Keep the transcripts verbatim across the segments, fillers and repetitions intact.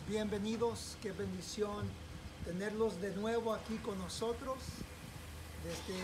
bienvenidos, qué bendición tenerlos de nuevo aquí con nosotros. Desde,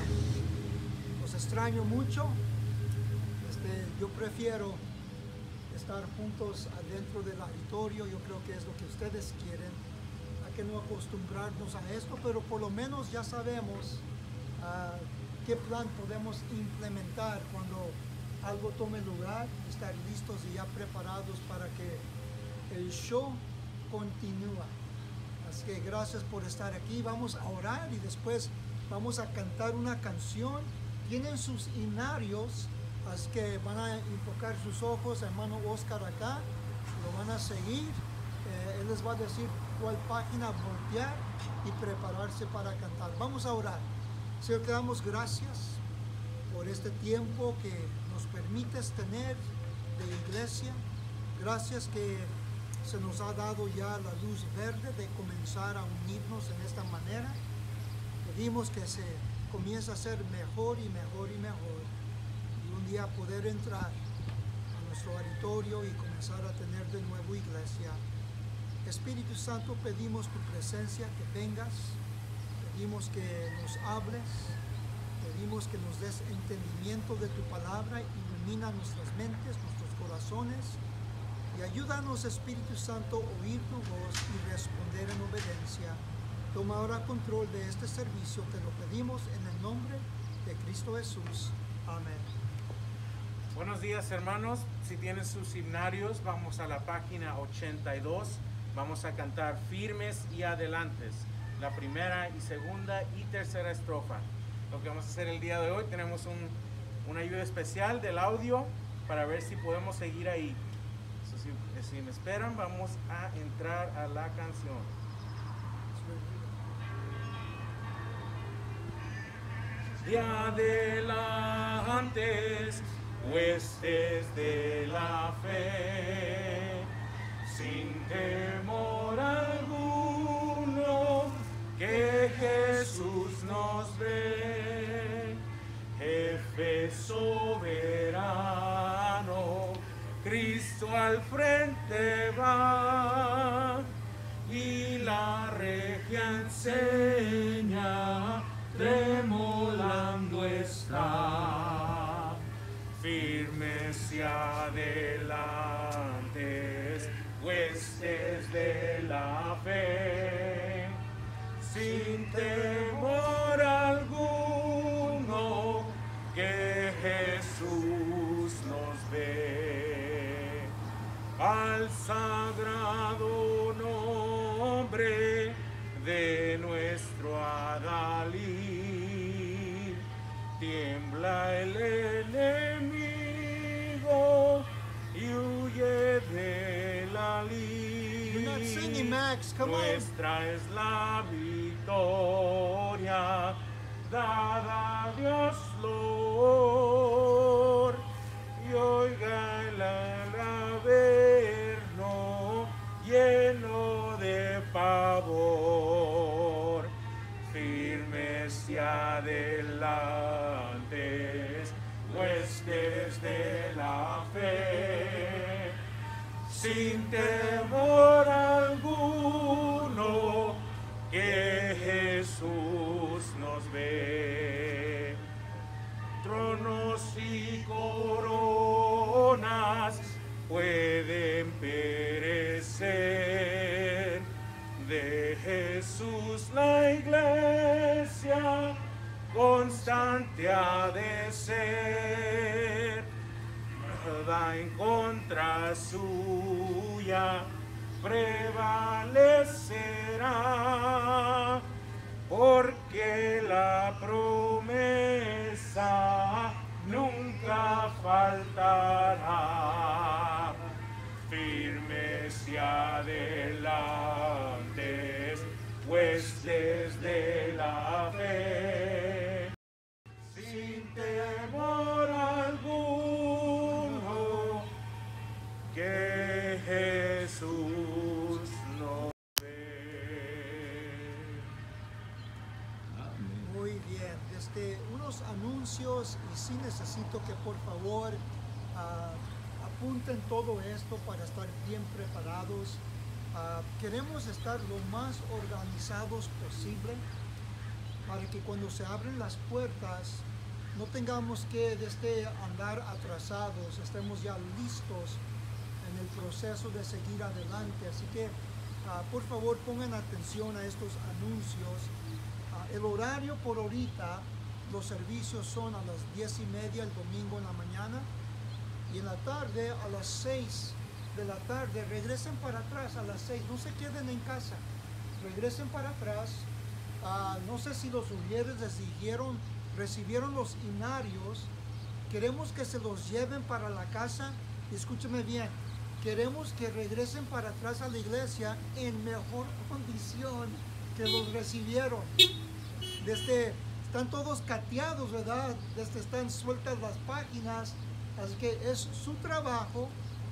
uh, los extraño mucho. Este, yo prefiero estar juntos adentro del auditorio, yo creo que es lo que ustedes quieren. Hay que no acostumbrarnos a esto, pero por lo menos ya sabemos uh, qué plan podemos implementar cuando algo tome lugar, estar listos y ya preparados para que el show continúe. Así que gracias por estar aquí. Vamos a orar y después vamos a cantar una canción. Tienen sus himnarios, así que van a enfocar sus ojos, hermano Oscar acá, lo van a seguir. Eh, él les va a decir cuál página voltear y prepararse para cantar. Vamos a orar. Señor, te damos gracias por este tiempo que nos permites tener de iglesia. Gracias que se nos ha dado ya la luz verde de comenzar a unirnos en esta manera. Pedimos que se comience a ser mejor y mejor y mejor, y un día poder entrar a nuestro auditorio y comenzar a tener de nuevo iglesia. Espíritu Santo, pedimos tu presencia, que vengas, pedimos que nos hables, pedimos que nos des entendimiento de tu palabra, ilumina nuestras mentes, nuestros corazones, y ayúdanos, Espíritu Santo, a oír tu voz y responder en obediencia. Toma ahora control de este servicio, te lo pedimos en el nombre de Cristo Jesús. Amén. Buenos días, hermanos. Si tienen sus himnarios, vamos a la página ochenta y dos. Vamos a cantar Firmes y Adelantes, la primera y segunda y tercera estrofa. Lo que vamos a hacer el día de hoy, tenemos un, una ayuda especial del audio para ver si podemos seguir ahí. So, si, si me esperan, vamos a entrar a la canción. De adelantes, huestes de la fe, sin temor alguno, que Jesús nos ve, jefe soberano, Cristo al frente va, y la regia enseña, tremolando está. Firmes y adelantes, huestes de la fe, sin temor alguno, que Jesús nos ve. Al sagrado nombre de nuestro adalid, tiembla el enemigo y huye de la lid. You're not singing, Max. Come on. Nuestra es la victoria, dada a Dios Lord, y oiga el averno lleno de pavor. Firmes y adelantes, huestes de la fe, sin temor alguno, que Jesús nos ve. Tronos y coronas pueden perecer, de Jesús la iglesia constante ha de ser. Nada en contra suya prevalecerá, porque la promesa nunca faltará. Firmes y adelantes, huestes de la fe, sin temor alguno, que Jesús nos ve. Muy bien, desde unos anuncios, y sí necesito que por favor uh, apunten todo esto para estar bien preparados. Uh, Uh, queremos estar lo más organizados posible para que cuando se abren las puertas no tengamos que desde andar atrasados, estemos ya listos en el proceso de seguir adelante. Así que uh, por favor pongan atención a estos anuncios. Uh, el horario por ahorita, los servicios son a las diez y media el domingo en la mañana, y en la tarde a las seis de la tarde. Regresen para atrás a las seis, no se queden en casa, regresen para atrás. Uh, no sé si los ujieres les dijeron, recibieron los inarios. Queremos que se los lleven para la casa, y escúcheme bien, queremos que regresen para atrás a la iglesia en mejor condición que los recibieron. Desde, están todos cateados, ¿verdad? Desde, están sueltas las páginas, así que es su trabajo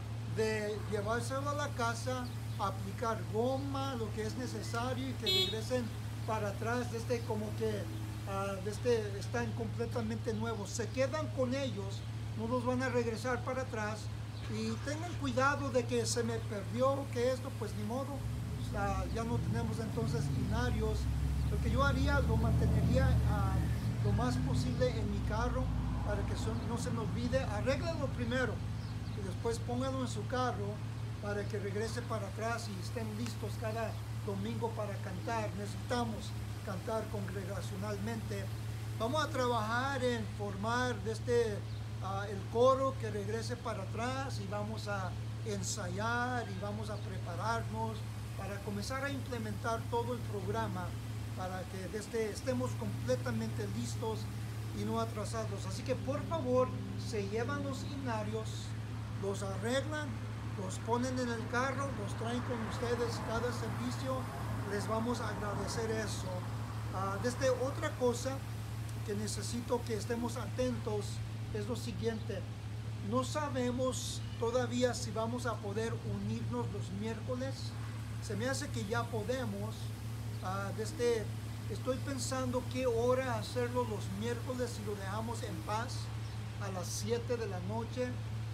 de llevárselo a la casa, aplicar goma, lo que es necesario, y que regresen para atrás desde como que uh, desde están completamente nuevos. Se quedan con ellos, no los van a regresar para atrás, y tengan cuidado de que se me perdió, que esto, pues ni modo, o sea, ya no tenemos entonces inarios. Lo que yo haría, lo mantendría uh, lo más posible en mi carro para que son, no se me olvide. Arréglenlo primero y después pónganlo en su carro para que regrese para atrás y estén listos cada domingo para cantar. Necesitamos cantar congregacionalmente. Vamos a trabajar en formar desde uh, el coro que regrese para atrás, y vamos a ensayar y vamos a prepararnos para comenzar a implementar todo el programa para que desde estemos completamente listos y no atrasados. Así que por favor, se llevan los himnarios, los arreglan, los ponen en el carro, los traen con ustedes cada servicio. Les vamos a agradecer eso. Uh, desde otra cosa que necesito que estemos atentos es lo siguiente. No sabemos todavía si vamos a poder unirnos los miércoles. Se me hace que ya podemos. Uh, desde, estoy pensando qué hora hacerlo los miércoles, si lo dejamos en paz a las siete de la noche.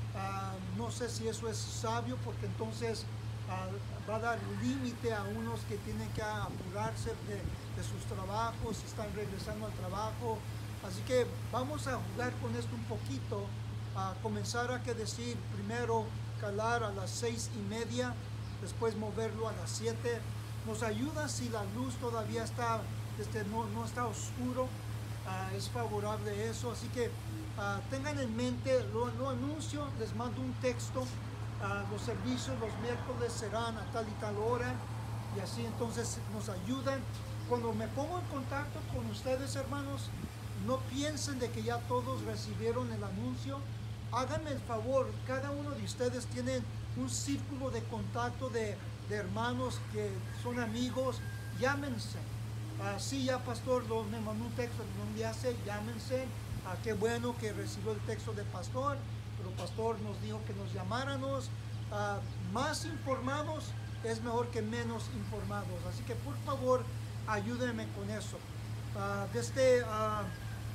Uh, no sé si eso es sabio, porque entonces uh, va a dar límite a unos que tienen que apurarse de, de sus trabajos, están regresando al trabajo. Así que vamos a jugar con esto un poquito, a comenzar a que decir primero calar a las seis y media, después moverlo a las siete. Nos ayuda si la luz todavía está, este, no, no está oscuro, uh, es favorable eso. Así que uh, tengan en mente, lo, lo anuncio, les mando un texto. Uh, los servicios los miércoles serán a tal y tal hora, y así entonces nos ayudan. Cuando me pongo en contacto con ustedes, hermanos, no piensen de que ya todos recibieron el anuncio. Háganme el favor, cada uno de ustedes tiene un círculo de contacto de, de hermanos que son amigos. Llámense. Ah, sí, ya pastor lo, me mandó un texto, no me hace, llámense. Ah, qué bueno que recibió el texto de pastor, pero pastor nos dijo que nos llamáramos. Ah, más informados es mejor que menos informados. Así que por favor, ayúdenme con eso. Ah, desde, ah,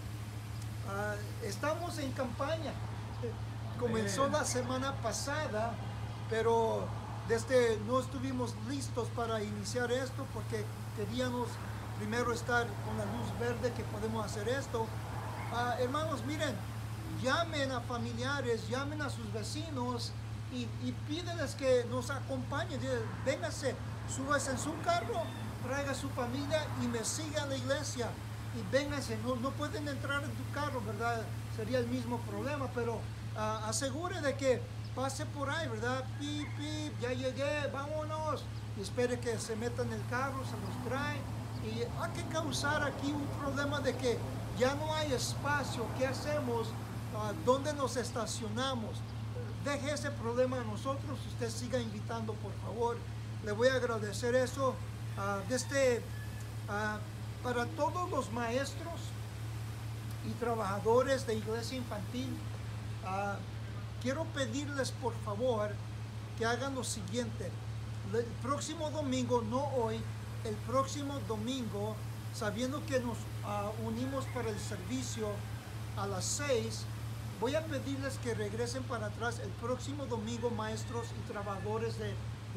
ah, estamos en campaña. Comenzó la semana pasada, pero desde no estuvimos listos para iniciar esto porque queríamos primero estar con la luz verde que podemos hacer esto. Uh, hermanos, miren, llamen a familiares, llamen a sus vecinos y, y pídenles que nos acompañen. Véngase, súbase en su carro, traiga a su familia y me siga a la iglesia. Y vénganse, no, no pueden entrar en tu carro, ¿verdad? Sería el mismo problema, pero uh, asegure de que pase por ahí, ¿verdad? Pip, pip, ya llegué, vámonos. Y espere que se metan en el carro, se los trae. Y hay que causar aquí un problema de que ya no hay espacio. ¿Qué hacemos? Uh, ¿Dónde nos estacionamos? Deje ese problema a nosotros. Usted siga invitando, por favor. Le voy a agradecer eso. Uh, desde, uh, para todos los maestros y trabajadores de iglesia infantil, uh, quiero pedirles por favor que hagan lo siguiente. El próximo domingo, no hoy, el próximo domingo, sabiendo que nos uh, unimos para el servicio a las seis, voy a pedirles que regresen para atrás el próximo domingo, maestros y trabajadores de,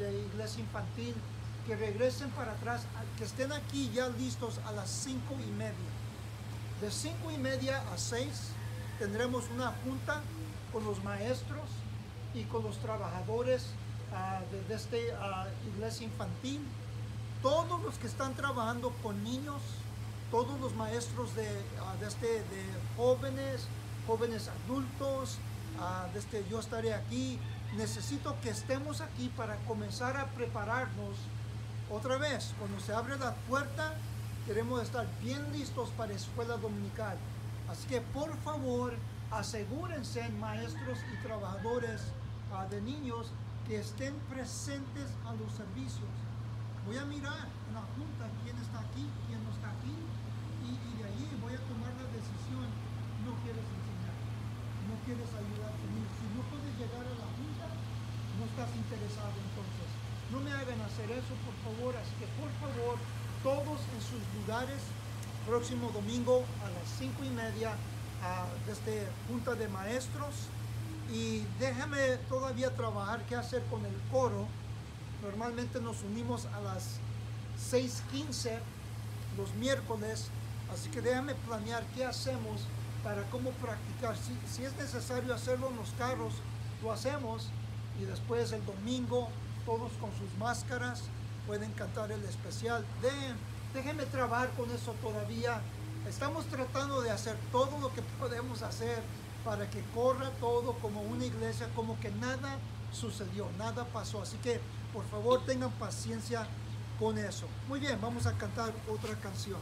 de iglesia infantil, que regresen para atrás, que estén aquí ya listos a las cinco y media. De cinco y media a seis tendremos una junta con los maestros y con los trabajadores uh, de, de esta uh, iglesia infantil. Todos los que están trabajando con niños, todos los maestros de, uh, de, este, de jóvenes, jóvenes adultos, uh, de este, yo estaré aquí. Necesito que estemos aquí para comenzar a prepararnos otra vez. Cuando se abre la puerta, queremos estar bien listos para escuela dominical. Así que por favor, asegúrense, maestros y trabajadores uh, de niños, que estén presentes a los servicios. Voy a mirar en la junta quién está aquí, quién no está aquí, y, y de ahí voy a tomar la decisión. No quieres enseñar, no quieres ayudar conmigo. Si no puedes llegar a la junta, no estás interesado entonces. No me hagan hacer eso, por favor. Así que por favor, todos en sus lugares, próximo domingo a las cinco y media, uh, desde junta de maestros. Y déjame todavía trabajar qué hacer con el coro. Normalmente nos unimos a las seis quince los miércoles, así que déjame planear qué hacemos para cómo practicar. Si, si es necesario hacerlo en los carros, lo hacemos, y después el domingo todos con sus máscaras pueden cantar el especial. De, déjenme trabajar con eso todavía. Estamos tratando de hacer todo lo que podemos hacer para que corra todo como una iglesia, como que nada sucedió, nada pasó. Así que por favor tengan paciencia con eso. Muy bien, vamos a cantar otra canción.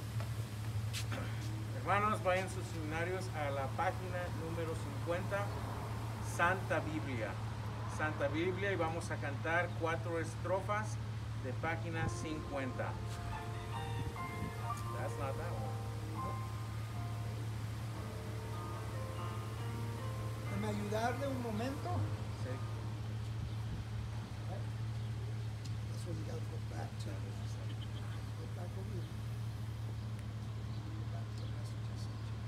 Hermanos, vayan sus seminarios a la página número cincuenta, Santa Biblia. Santa Biblia, y vamos a cantar cuatro estrofas de página cincuenta. That's not that one. ¿Me ayudarle un momento? Sí. That's what you got to go back to. Go back over here. Go back to the message I sent you.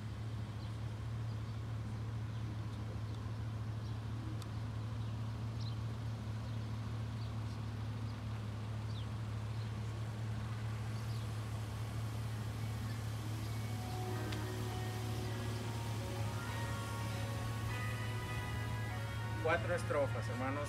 Cuatro estrofas, hermanos.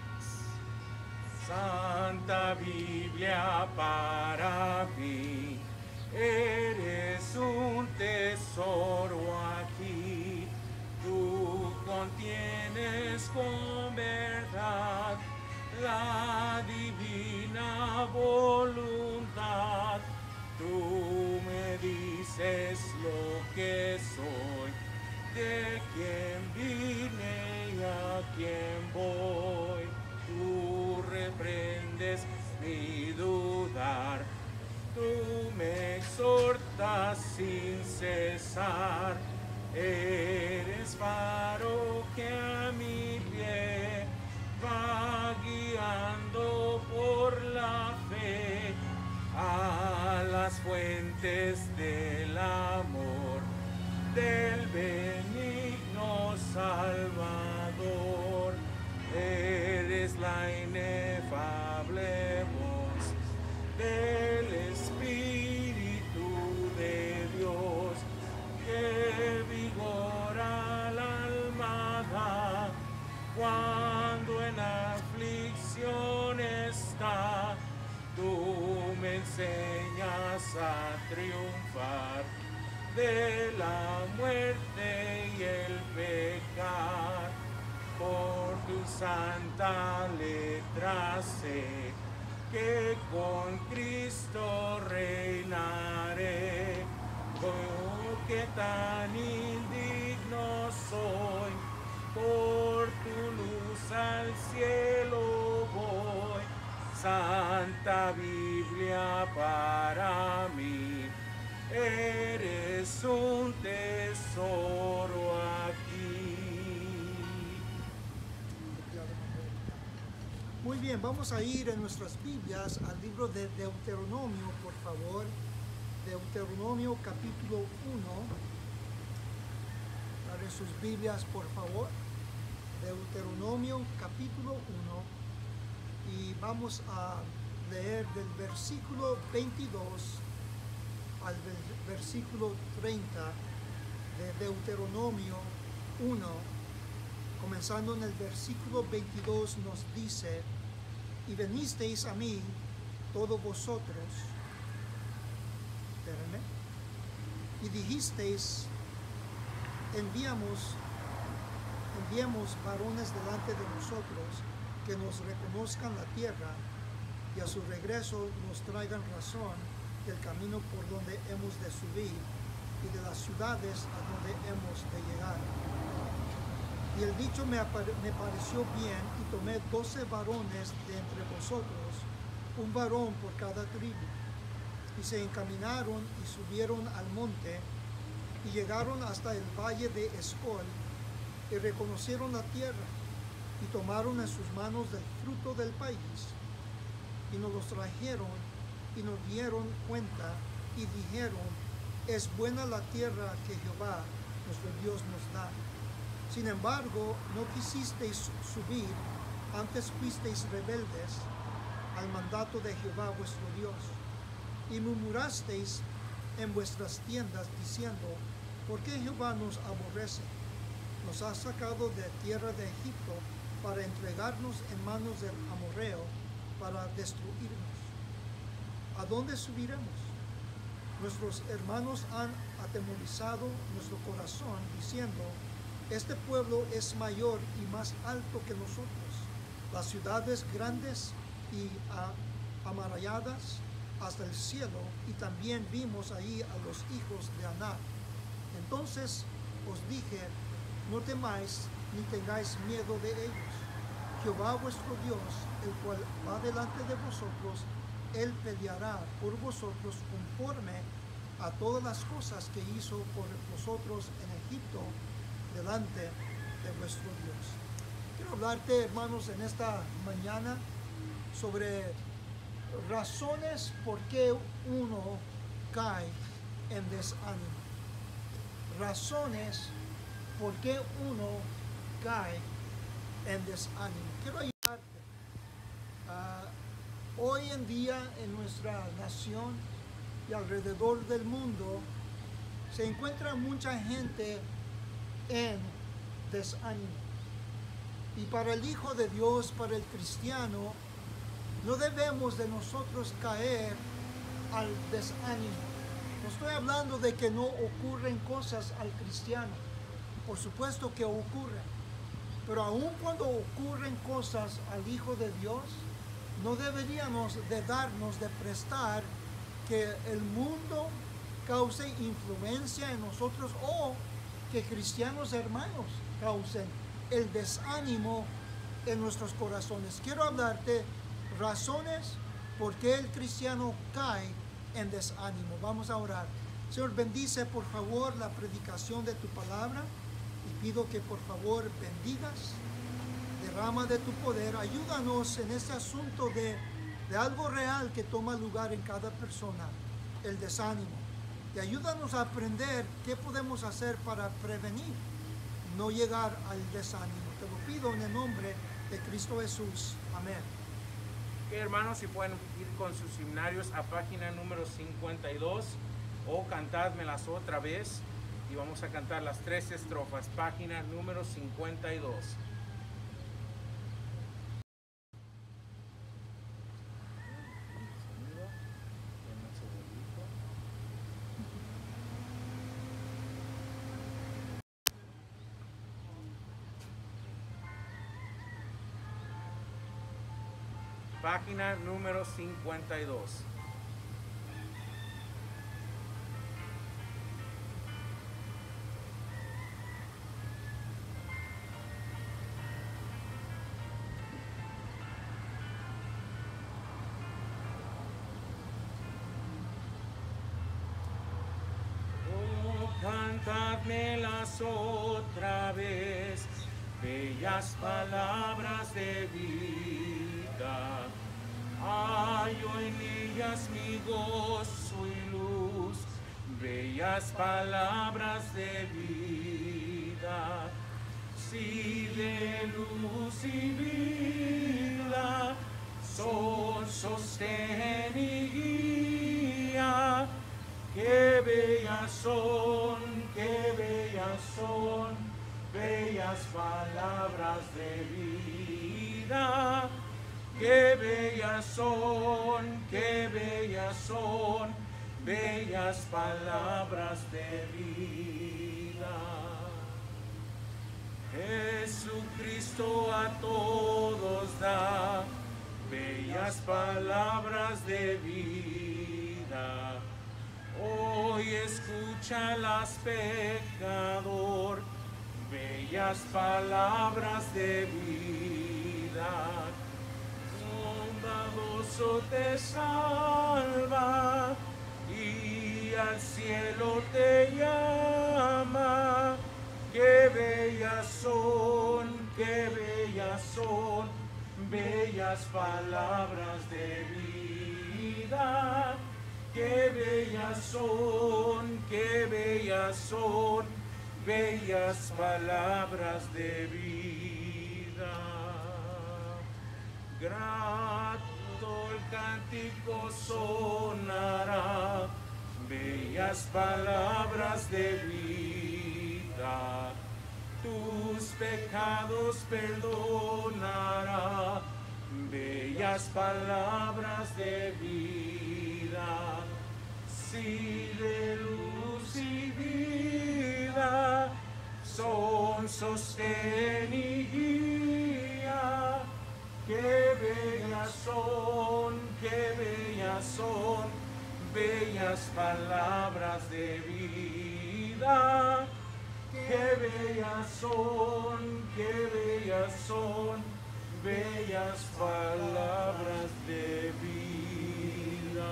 Santa Biblia para mí, eres un tesoro aquí. Tú contienes con verdad la divina voluntad. Tú me dices lo que soy, de quién vine y a quién voy. Tú reprendes mi dudar, tú me exhortas sin cesar. Eres faro que a mi pie va guiando por la fe a las fuentes del amor del benigno Salvador. Eres la inefable voz del Espíritu de Dios, que vigora al alma da cuando en aflicción está. Tú me enseñas a triunfar de la muerte y el pecar. Por tu santa letra sé que con Cristo reinaré. Oh, que tan indigno soy, por tu luz al cielo voy. Santa Biblia para mí, eres un tesoro aquí. Muy bien, vamos a ir en nuestras Biblias al libro de Deuteronomio, por favor. Deuteronomio capítulo uno. Abren sus Biblias, por favor. Deuteronomio capítulo uno. y vamos a leer del versículo veintidós al versículo treinta de Deuteronomio uno. Comenzando en el versículo veintidós nos dice: y venisteis a mí todos vosotros, espérenme, y dijisteis, enviamos, enviemos varones delante de nosotros que nos reconozcan la tierra y a su regreso nos traigan razón del camino por donde hemos de subir y de las ciudades a donde hemos de llegar. Y el dicho me, me pareció bien, y tomé doce varones de entre vosotros, un varón por cada tribu. Y se encaminaron y subieron al monte, y llegaron hasta el valle de Escol, y reconocieron la tierra, y tomaron en sus manos del fruto del país, y nos los trajeron, y nos dieron cuenta, y dijeron, es buena la tierra que Jehová, nuestro Dios, nos da. Sin embargo, no quisisteis subir, antes fuisteis rebeldes al mandato de Jehová vuestro Dios, y murmurasteis en vuestras tiendas, diciendo, ¿por qué Jehová nos aborrece? Nos ha sacado de tierra de Egipto para entregarnos en manos del amorreo, para destruirnos. ¿A dónde subiremos? Nuestros hermanos han atemorizado nuestro corazón, diciendo, este pueblo es mayor y más alto que nosotros, las ciudades grandes y amaralladas hasta el cielo, y también vimos ahí a los hijos de Anak. Entonces os dije, no temáis ni tengáis miedo de ellos. Jehová vuestro Dios, el cual va delante de vosotros, Él peleará por vosotros conforme a todas las cosas que hizo por vosotros en Egipto, delante de vuestro Dios. Quiero hablarte, hermanos, en esta mañana sobre razones por qué uno cae en desánimo. Razones por qué uno cae en desánimo. Quiero ayudarte. Uh, hoy en día en nuestra nación y alrededor del mundo se encuentra mucha gente en desánimo. Y para el Hijo de Dios, para el cristiano, no debemos de nosotros caer al desánimo. No estoy hablando de que no ocurren cosas al cristiano. Por supuesto que ocurren. Pero aun cuando ocurren cosas al Hijo de Dios, no deberíamos de darnos de prestar que el mundo cause influencia en nosotros o que cristianos hermanos causen el desánimo en nuestros corazones. Quiero hablarte razones por qué el cristiano cae en desánimo. Vamos a orar. Señor, bendice por favor la predicación de tu palabra y pido que por favor bendigas, derrama de tu poder, ayúdanos en este asunto de, de algo real que toma lugar en cada persona, el desánimo. Y ayúdanos a aprender qué podemos hacer para prevenir, no llegar al desánimo. Te lo pido en el nombre de Cristo Jesús. Amén. Okay, hermanos, si pueden ir con sus himnarios a página número cincuenta y dos o cantádmelas otra vez y vamos a cantar las tres estrofas, página número cincuenta y dos. Página número cincuenta y dos. Oh, cantadmelas otra vez, bellas palabras de vida. Hallo en ellas mi gozo y luz, bellas palabras de vida. Sí, de luz y vida, son sostén y guía. Qué bellas son, qué bellas son, bellas palabras de vida. Qué bellas son, qué bellas son, bellas palabras de vida. Jesucristo a todos da bellas palabras de vida. Hoy escúchalas, pecador, bellas palabras de vida. Bondadoso te salva y al cielo te llama. Qué bellas son, qué bellas son, bellas palabras de vida. Qué bellas son, qué bellas son, bellas palabras de vida. Grato el cántico sonará, bellas palabras de vida. Tus pecados perdonará, bellas palabras de vida. Sí, de luz y vida, son sostén y guía. Qué bellas son, qué bellas son, bellas palabras de vida. Qué bellas son, qué bellas son, bellas palabras de vida.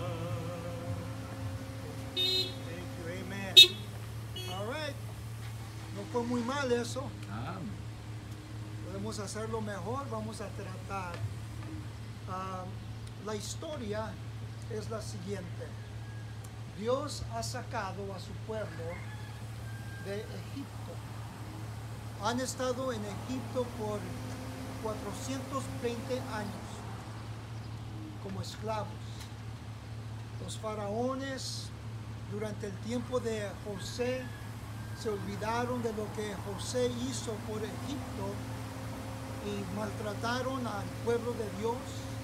Thank you, amen. All right. No fue muy mal eso. Ah, Podemos hacerlo mejor. Vamos a tratar. Ah, la historia es la siguiente. Dios ha sacado a su pueblo de Egipto. Han estado en Egipto por cuatrocientos veinte años como esclavos. Los faraones durante el tiempo de José se olvidaron de lo que José hizo por Egipto y maltrataron al pueblo de Dios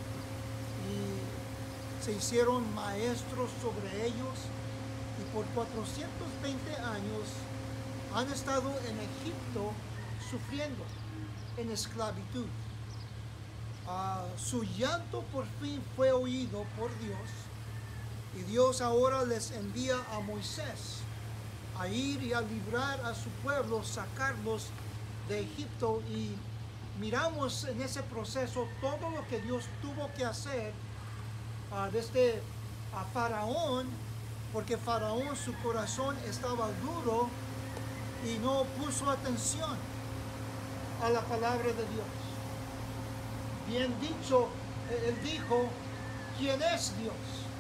y se hicieron maestros sobre ellos, y por cuatrocientos veinte años han estado en Egipto sufriendo en esclavitud. Uh, su llanto por fin fue oído por Dios, y Dios ahora les envía a Moisés a ir y a librar a su pueblo, sacarlos de Egipto. Y miramos en ese proceso todo lo que Dios tuvo que hacer uh, desde a Faraón, porque Faraón, su corazón estaba duro y no puso atención a la palabra de Dios. Bien dicho, él dijo, ¿quién es Dios?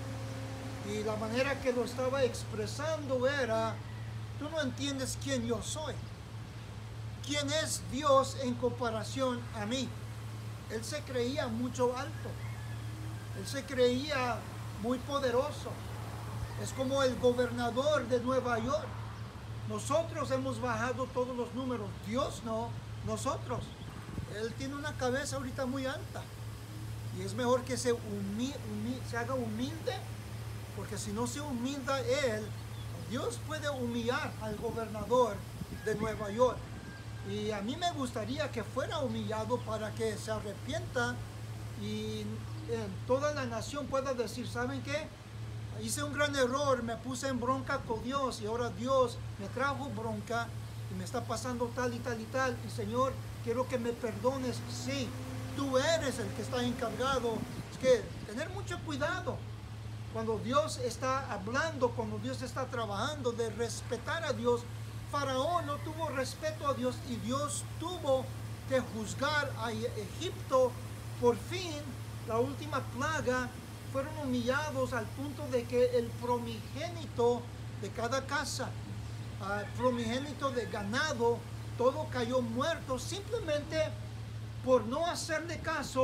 Y la manera que lo estaba expresando era, tú no entiendes quién yo soy. ¿Quién es Dios en comparación a mí? Él se creía mucho alto. Él se creía muy poderoso. Es como el gobernador de Nueva York. Nosotros hemos bajado todos los números. Dios no, nosotros. Él tiene una cabeza ahorita muy alta. Y es mejor que se, humi, humi, se haga humilde, porque si no se humilda él, Dios puede humillar al gobernador de Nueva York. Y a mí me gustaría que fuera humillado para que se arrepienta y eh, toda la nación pueda decir, ¿saben qué? Hice un gran error, me puse en bronca con Dios y ahora Dios me trajo bronca y me está pasando tal y tal y tal. Y Señor, quiero que me perdones. Sí, tú eres el que está encargado. Es que tener mucho cuidado cuando Dios está hablando, cuando Dios está trabajando, de respetar a Dios. Faraón no tuvo respeto a Dios y Dios tuvo que juzgar a Egipto. Por fin, la última plaga, fueron humillados al punto de que el primogénito de cada casa, el primogénito de ganado, todo cayó muerto simplemente por no hacerle caso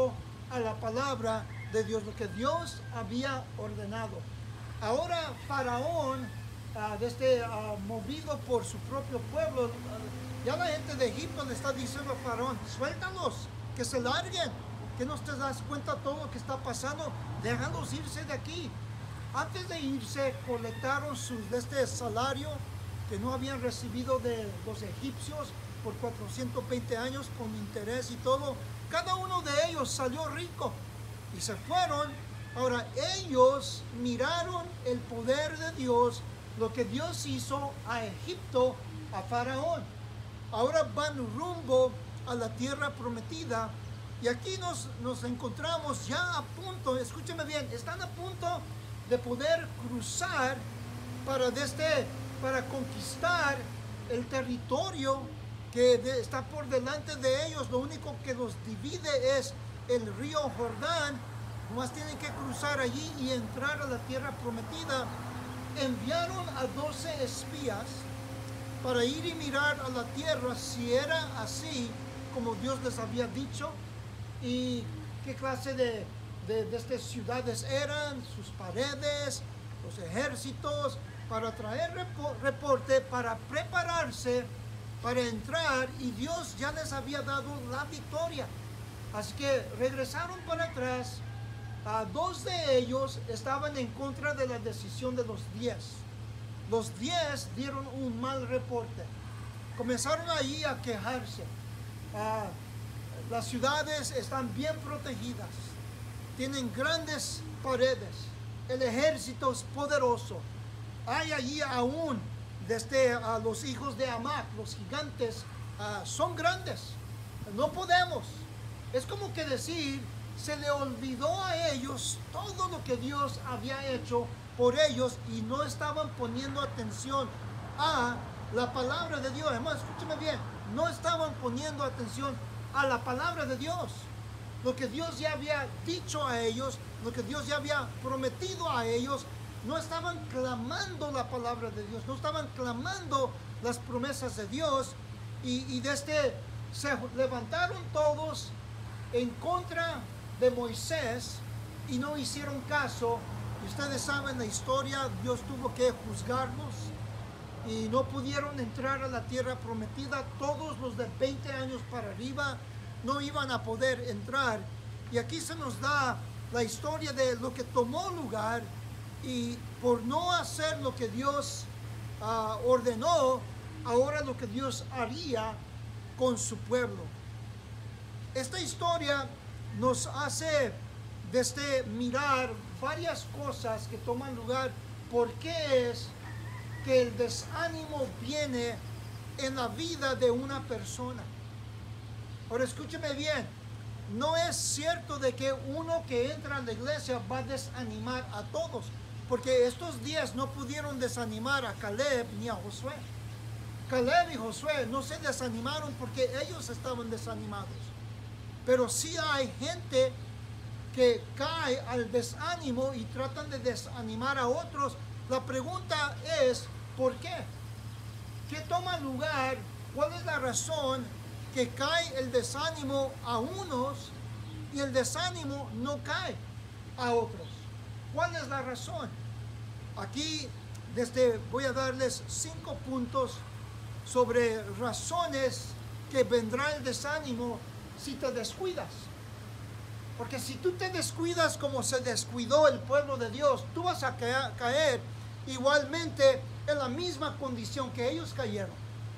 a la palabra de Dios, lo que Dios había ordenado. Ahora Faraón, uh, desde, uh, movido por su propio pueblo, uh, ya la gente de Egipto le está diciendo a Faraón, suéltalos, que se larguen, que no te das cuenta todo lo que está pasando, déjalos irse de aquí. Antes de irse, colectaron su de este salario que no habían recibido de los egipcios por cuatrocientos veinte años con interés y todo. Cada uno de ellos salió rico y se fueron. Ahora ellos miraron el poder de Dios, lo que Dios hizo a Egipto, a Faraón. Ahora van rumbo a la tierra prometida y aquí nos, nos encontramos ya a punto, escúcheme bien, están a punto de poder cruzar para, desde, para conquistar el territorio que de, está por delante de ellos. Lo único que los divide es el río Jordán. Nomás tienen que cruzar allí y entrar a la tierra prometida. Enviaron a doce espías para ir y mirar a la tierra si era así como Dios les había dicho y qué clase de De, de estas ciudades eran, sus paredes, los ejércitos, para traer repo, reporte, para prepararse, para entrar, y Dios ya les había dado la victoria. Así que regresaron para atrás. A dos de ellos estaban en contra de la decisión de los diez. Los diez dieron un mal reporte. Comenzaron ahí a quejarse. Ah, las ciudades están bien protegidas. Tienen grandes paredes, el ejército es poderoso. Hay allí aún desde uh, los hijos de Amac, los gigantes, uh, son grandes. No podemos. Es como que decir, se le olvidó a ellos todo lo que Dios había hecho por ellos y no estaban poniendo atención a la palabra de Dios. Además, escúcheme bien, no estaban poniendo atención a la palabra de Dios. Lo que Dios ya había dicho a ellos, lo que Dios ya había prometido a ellos, no estaban clamando la palabra de Dios, no estaban clamando las promesas de Dios, y, y desde se levantaron todos en contra de Moisés y no hicieron caso. Y ustedes saben la historia, Dios tuvo que juzgarlos y no pudieron entrar a la tierra prometida. Todos los de veinte años para arriba no iban a poder entrar. Y aquí se nos da la historia de lo que tomó lugar, y por no hacer lo que Dios uh, ordenó, ahora lo que Dios haría con su pueblo. Esta historia nos hace desde mirar varias cosas que toman lugar. ¿Por qué es que el desánimo viene en la vida de una persona? Ahora escúcheme bien, no es cierto de que uno que entra en la iglesia va a desanimar a todos, porque estos días no pudieron desanimar a Caleb ni a Josué. Caleb y Josué no se desanimaron porque ellos estaban desanimados, pero sí hay gente que cae al desánimo y tratan de desanimar a otros. La pregunta es, ¿por qué? ¿Qué toma lugar? ¿Cuál es la razón que cae el desánimo a unos y el desánimo no cae a otros? ¿Cuál es la razón? Aquí desde voy a darles cinco puntos sobre razones que vendrá el desánimo si te descuidas. Porque si tú te descuidas como se descuidó el pueblo de Dios, tú vas a caer igualmente en la misma condición que ellos cayeron.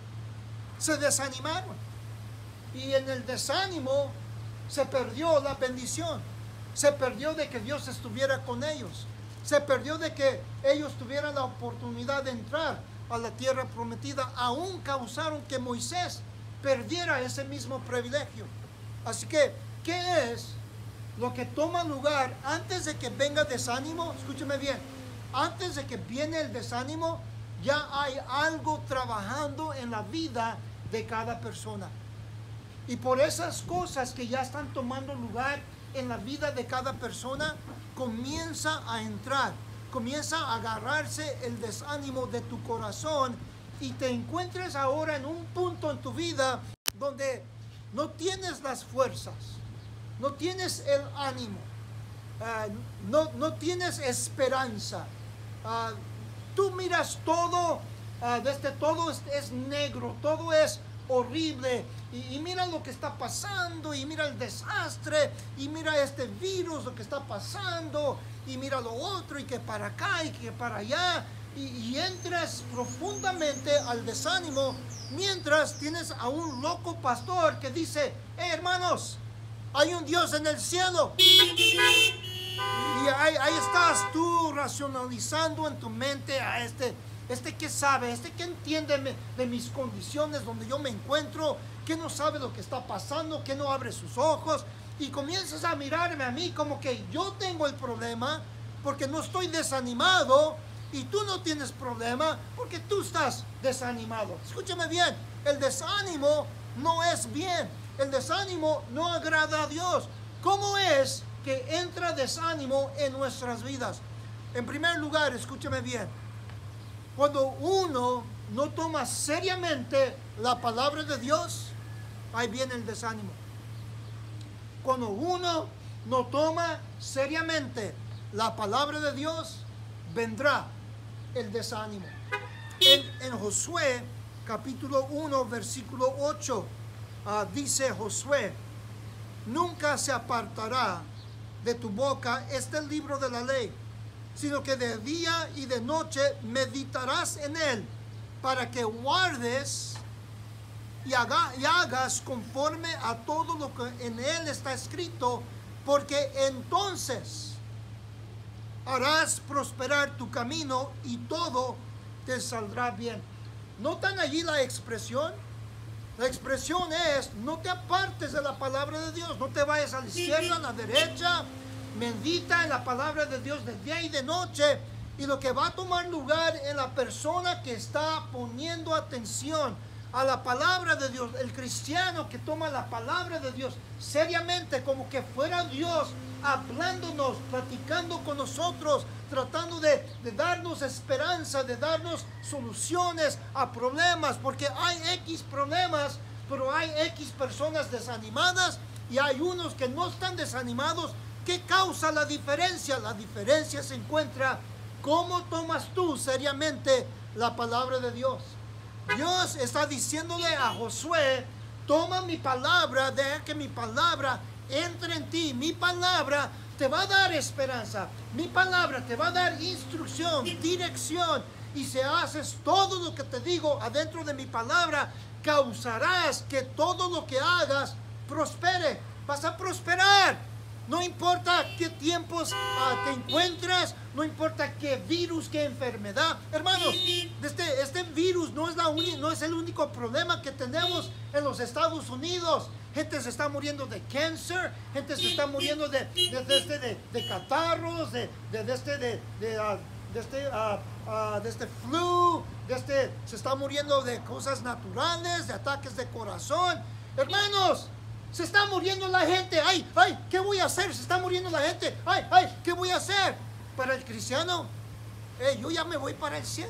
Se desanimaron. Y en el desánimo se perdió la bendición. Se perdió de que Dios estuviera con ellos. Se perdió de que ellos tuvieran la oportunidad de entrar a la tierra prometida. Aún causaron que Moisés perdiera ese mismo privilegio. Así que, ¿qué es lo que toma lugar antes de que venga desánimo? Escúcheme bien. Antes de que viene el desánimo, ya hay algo trabajando en la vida de cada persona. Y por esas cosas que ya están tomando lugar en la vida de cada persona, comienza a entrar, comienza a agarrarse el desánimo de tu corazón y te encuentres ahora en un punto en tu vida donde no tienes las fuerzas, no tienes el ánimo, uh, no, no tienes esperanza. Uh, tú miras todo, uh, desde todo es, es negro, todo es horrible, y, y mira lo que está pasando, y mira el desastre, y mira este virus, lo que está pasando, y mira lo otro, y que para acá, y que para allá, y, y entras profundamente al desánimo, mientras tienes a un loco pastor que dice: hey, hermanos, hay un Dios en el cielo. Y ahí, ahí estás tú racionalizando en tu mente a este Este que sabe, este que entiende me, de mis condiciones donde yo me encuentro, que no sabe lo que está pasando, que no abre sus ojos, y comienzas a mirarme a mí como que yo tengo el problema porque no estoy desanimado, y tú no tienes problema porque tú estás desanimado. Escúchame bien, el desánimo no es bien, el desánimo no agrada a Dios. ¿Cómo es que entra desánimo en nuestras vidas? En primer lugar, escúchame bien, cuando uno no toma seriamente la palabra de Dios, ahí viene el desánimo. Cuando uno no toma seriamente la palabra de Dios, vendrá el desánimo. En, en Josué, capítulo uno, versículo ocho, uh, dice Josué: nunca se apartará de tu boca este libro de la ley, sino que de día y de noche meditarás en él, para que guardes y, haga, y hagas conforme a todo lo que en él está escrito, porque entonces harás prosperar tu camino y todo te saldrá bien. ¿Notan allí la expresión? La expresión es: no te apartes de la palabra de Dios, no te vayas a la izquierda, a la derecha. Medita en la palabra de Dios de día y de noche, y lo que va a tomar lugar en la persona que está poniendo atención a la palabra de Dios, el cristiano que toma la palabra de Dios seriamente, como que fuera Dios hablándonos, platicando con nosotros, tratando de, de darnos esperanza, de darnos soluciones a problemas, porque hay X problemas, pero hay X personas desanimadas, y hay unos que no están desanimados. ¿Qué causa la diferencia? La diferencia se encuentra cómo tomas tú seriamente la palabra de Dios. Dios está diciéndole a Josué: toma mi palabra, deja que mi palabra entre en ti. Mi palabra te va a dar esperanza. Mi palabra te va a dar instrucción, dirección. Y si haces todo lo que te digo adentro de mi palabra, causarás que todo lo que hagas prospere. Vas a prosperar. No importa qué tiempos uh, te encuentras, no importa qué virus, qué enfermedad. Hermanos, este, este virus no es, la uni, no es el único problema que tenemos en los Estados Unidos. Gente se está muriendo de cáncer, gente se está muriendo de, de, de, de, de, de catarros, de, de, de, este, de, de, uh, de, este, uh, uh, de este flu, de este, se está muriendo de cosas naturales, de ataques de corazón. Hermanos, se está muriendo la gente. Ay, ay, ¿qué voy a hacer? Se está muriendo la gente. Ay, ay, ¿qué voy a hacer? Para el cristiano, eh, yo ya me voy para el cielo.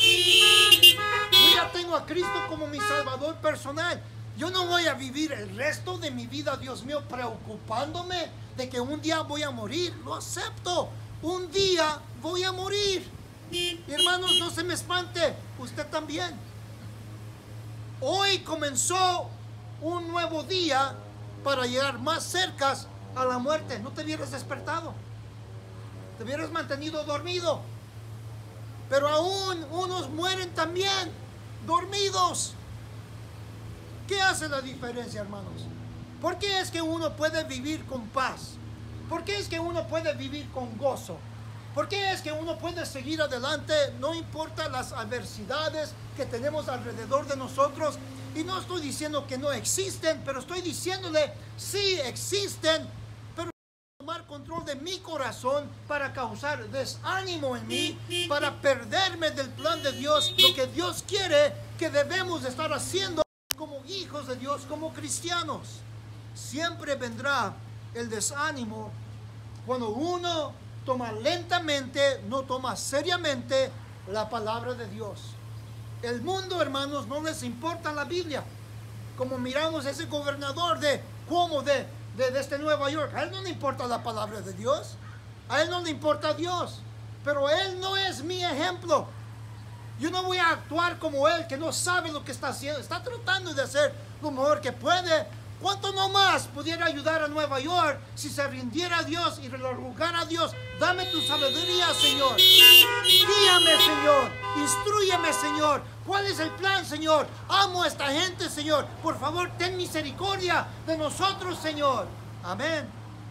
Yo ya tengo a Cristo como mi Salvador personal. Yo no voy a vivir el resto de mi vida, Dios mío, preocupándome de que un día voy a morir. Lo acepto. Un día voy a morir. Y hermanos, no se me espante. Usted también. Hoy comenzó un nuevo día para llegar más cerca a la muerte. No te hubieras despertado, te hubieras mantenido dormido. Pero aún unos mueren también dormidos. ¿Qué hace la diferencia, hermanos? ¿Por qué es que uno puede vivir con paz? ¿Por qué es que uno puede vivir con gozo? ¿Por qué es que uno puede seguir adelante? No importa las adversidades que tenemos alrededor de nosotros. Y no estoy diciendo que no existen, pero estoy diciéndole, sí existen, pero tomar control de mi corazón para causar desánimo en mí, para perderme del plan de Dios, lo que Dios quiere que debemos estar haciendo como hijos de Dios, como cristianos. Siempre vendrá el desánimo cuando uno toma lentamente, no toma seriamente la palabra de Dios. El mundo, hermanos, no les importa la Biblia. Como miramos ese gobernador de cómo de, de, de este Nueva York. A él no le importa la palabra de Dios. A él no le importa Dios. Pero él no es mi ejemplo. Yo no voy a actuar como él, que no sabe lo que está haciendo. Está tratando de hacer lo mejor que puede. ¿Cuánto no más pudiera ayudar a Nueva York si se rindiera a Dios y le rogara a Dios? Dame tu sabiduría, Señor. Guíame, Señor. Instrúyeme, Señor. ¿Cuál es el plan, Señor? Amo a esta gente, Señor. Por favor, ten misericordia de nosotros, Señor. Amén.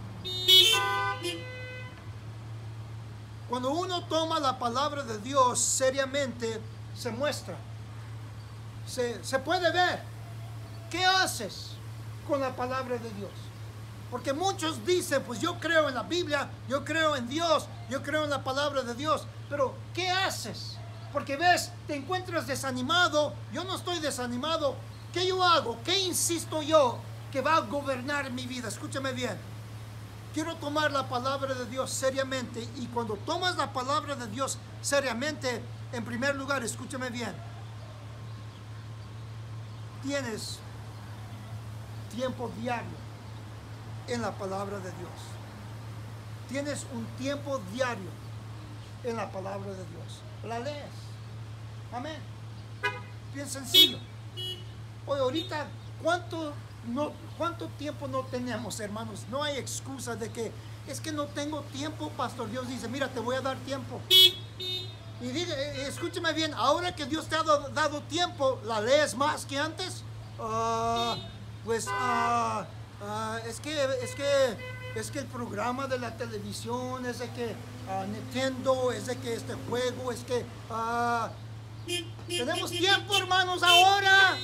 Cuando uno toma la palabra de Dios seriamente, se muestra. Se, se puede ver. ¿Qué haces con la palabra de Dios? Porque muchos dicen, pues yo creo en la Biblia, yo creo en Dios, yo creo en la palabra de Dios. Pero, ¿qué haces? Porque ves, te encuentras desanimado. Yo no estoy desanimado. ¿Qué yo hago? ¿Qué insisto yo que va a gobernar mi vida? Escúchame bien. Quiero tomar la palabra de Dios seriamente. Y cuando tomas la palabra de Dios seriamente, en primer lugar, escúchame bien. Tienes tiempo diario en la palabra de Dios. Tienes un tiempo diario en la palabra de Dios. La lees. Amén. Bien sencillo. Hoy ahorita, ¿cuánto, no, ¿cuánto tiempo no tenemos, hermanos? No hay excusa de que es que no tengo tiempo, pastor. Dios dice, mira, te voy a dar tiempo. Y diga, escúchame bien, ahora que Dios te ha dado tiempo, ¿la lees más que antes? Uh, pues uh, uh, es que es que es que el programa de la televisión, es de que uh, Nintendo, es de que este juego, es que uh, tenemos tiempo, hermanos, ahora.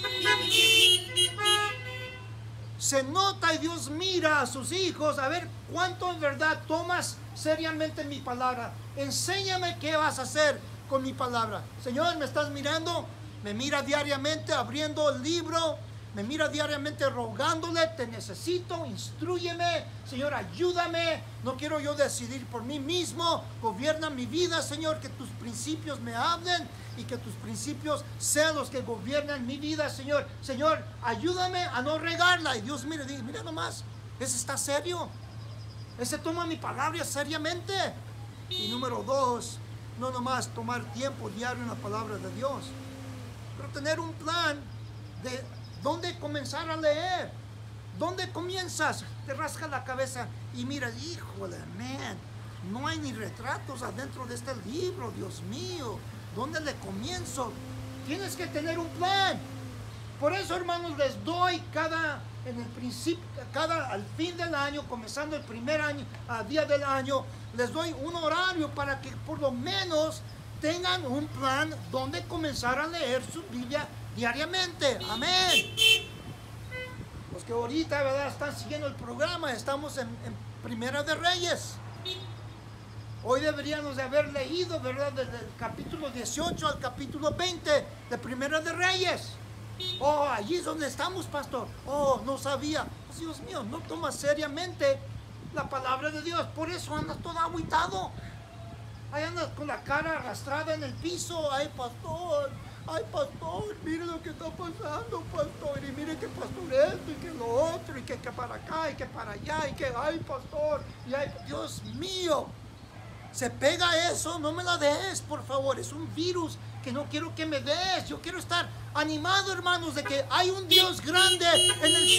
Se nota y Dios mira a sus hijos a ver cuánto en verdad tomas seriamente mi palabra. Enséñame qué vas a hacer con mi palabra. Señor, ¿me estás mirando? Me mira diariamente abriendo el libro. Me mira diariamente rogándole, te necesito, instrúyeme, Señor, ayúdame. No quiero yo decidir por mí mismo. Gobierna mi vida, Señor, que tus principios me hablen y que tus principios sean los que gobiernan mi vida, Señor. Señor, ayúdame a no regarla. Y Dios mire, dice, mira nomás, ese está serio. Ese toma mi palabra seriamente. Y número dos, no nomás tomar tiempo diario en la palabra de Dios, pero tener un plan de dónde comenzar a leer. ¿Dónde comienzas? Te rascas la cabeza y miras, híjole, man, no hay ni retratos adentro de este libro, Dios mío. ¿Dónde le comienzo? Tienes que tener un plan. Por eso, hermanos, les doy cada, en el principio, cada, al fin del año, comenzando el primer año, a día del año, les doy un horario para que por lo menos tengan un plan donde comenzar a leer su Biblia diariamente. Amén. Los que ahorita, ¿verdad?, están siguiendo el programa, estamos en, en Primera de Reyes. Hoy deberíamos de haber leído, ¿verdad?, desde el capítulo dieciocho al capítulo veinte de Primera de Reyes. Oh, allí es donde estamos, pastor. Oh, no sabía. Oh, Dios mío, no tomas seriamente la palabra de Dios. Por eso andas todo agüitado. Ahí andas con la cara arrastrada en el piso. Ay, pastor, ay, pastor, mire lo que está pasando, pastor. Y mire que pastor esto y que lo otro, y que, que para acá y que para allá, y que, ay, pastor, y ay, Dios mío. Se pega eso, no me la des, por favor. Es un virus que no quiero que me des. Yo quiero estar animado, hermanos, de que hay un Dios grande en el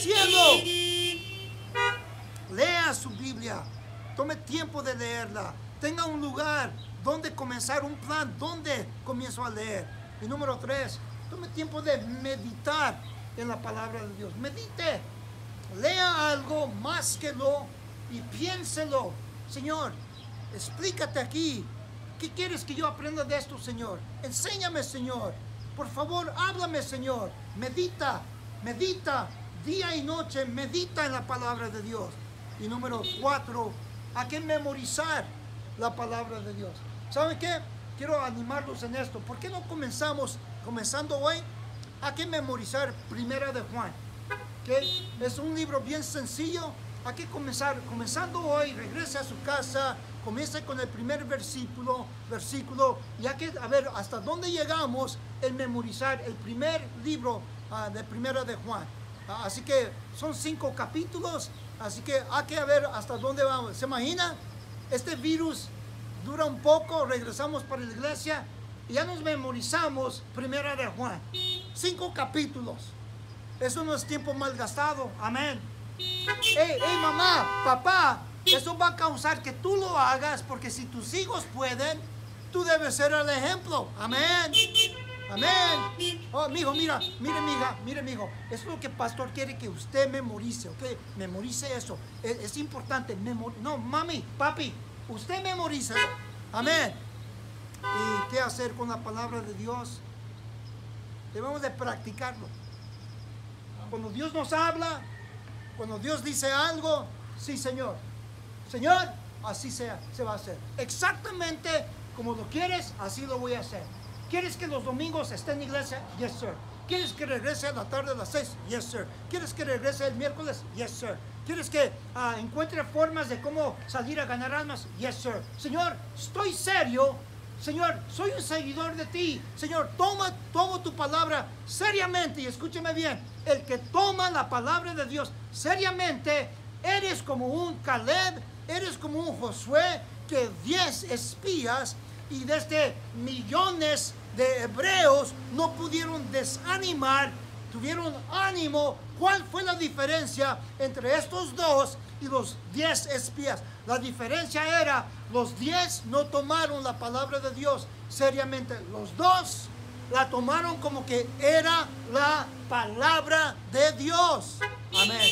cielo. Lea su Biblia. Tome tiempo de leerla. Tenga un lugar donde comenzar, un plan donde comienzo a leer. Y número tres, tome tiempo de meditar en la palabra de Dios. Medite. Lea algo, másquelo y piénselo. Señor, explícate aquí. ¿Qué quieres que yo aprenda de esto, Señor? Enséñame, Señor. Por favor, háblame, Señor. Medita, medita, día y noche, medita en la palabra de Dios. Y número cuatro, hay que memorizar la palabra de Dios. ¿Saben qué? Quiero animarlos en esto. ¿Por qué no comenzamos, comenzando hoy? Hay que memorizar Primera de Juan. ¿Okay? Es un libro bien sencillo. Hay que comenzar, comenzando hoy, regrese a su casa, comience con el primer versículo, versículo, y hay que, a ver, hasta dónde llegamos en memorizar el primer libro uh, de Primera de Juan. Uh, así que son cinco capítulos, Así que hay que ver hasta dónde vamos. ¿Se imagina? Este virus dura un poco, regresamos para la iglesia y ya nos memorizamos Primera de Juan. Cinco capítulos. Eso no es tiempo mal gastado. Amén. Hey, hey, mamá, papá, eso va a causar que tú lo hagas, porque si tus hijos pueden, tú debes ser el ejemplo. Amén. Amén. Oh, mijo, mira, mire, mija, mire, mijo. Eso es lo que el pastor quiere que usted memorice, ¿ok? Memorice eso. Es, es importante. Memor no, mami, papi, usted memorícelo. Amén. ¿Y qué hacer con la palabra de Dios? Debemos de practicarlo. Cuando Dios nos habla, cuando Dios dice algo, sí, Señor. Señor, así sea, se va a hacer. Exactamente como lo quieres, así lo voy a hacer. ¿Quieres que los domingos esté en iglesia? Yes, sir. ¿Quieres que regrese a la tarde a las seis? Yes, sir. ¿Quieres que regrese el miércoles? Yes, sir. ¿Quieres que uh, encuentre formas de cómo salir a ganar almas? Yes, sir. Señor, estoy serio. Señor, soy un seguidor de ti. Señor, toma, tomo tu palabra seriamente. Y escúcheme bien, el que toma la palabra de Dios seriamente, eres como un Caleb, eres como un Josué, que diez espías y desde millones de hebreos no pudieron desanimar, tuvieron ánimo. ¿Cuál fue la diferencia entre estos dos y los diez espías? La diferencia era, los diez no tomaron la palabra de Dios seriamente. Los dos la tomaron como que era la palabra de Dios. Amén.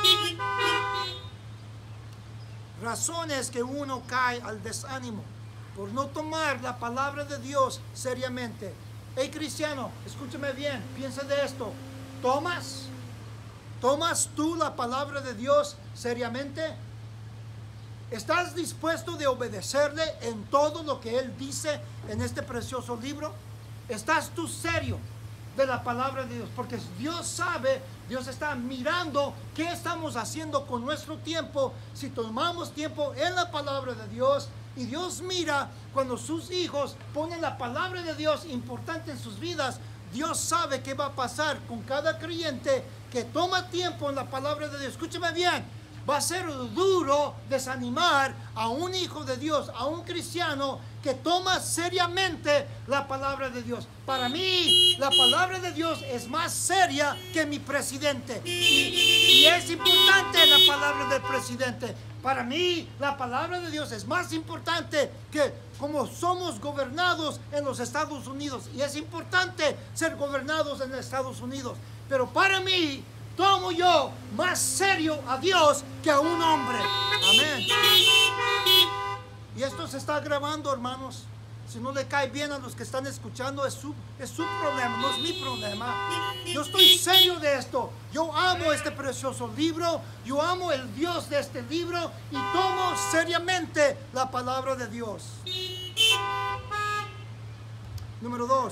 Razones que uno cae al desánimo por no tomar la palabra de Dios seriamente. Hey, cristiano, escúchame bien, piensa de esto. ¿Tomas? ¿Tomas tú la palabra de Dios seriamente? ¿Estás dispuesto de obedecerle en todo lo que Él dice en este precioso libro? ¿Estás tú serio de la palabra de Dios? Porque Dios sabe, Dios está mirando qué estamos haciendo con nuestro tiempo, si tomamos tiempo en la palabra de Dios. Y Dios mira cuando sus hijos ponen la palabra de Dios importante en sus vidas. Dios sabe qué va a pasar con cada creyente que toma tiempo en la palabra de Dios. Escúcheme bien, va a ser duro desanimar a un hijo de Dios, a un cristiano que toma seriamente la palabra de Dios. Para mí, la palabra de Dios es más seria que mi presidente. Y, y es importante la palabra del presidente. Para mí, la palabra de Dios es más importante que como somos gobernados en los Estados Unidos. Y es importante ser gobernados en Estados Unidos. Pero para mí, tomo yo más serio a Dios que a un hombre. Amén. Y esto se está grabando, hermanos. Si no le cae bien a los que están escuchando, es su, es su problema, no es mi problema. Yo estoy serio de esto. Yo amo este precioso libro. Yo amo el Dios de este libro. Y tomo seriamente la palabra de Dios. Número dos.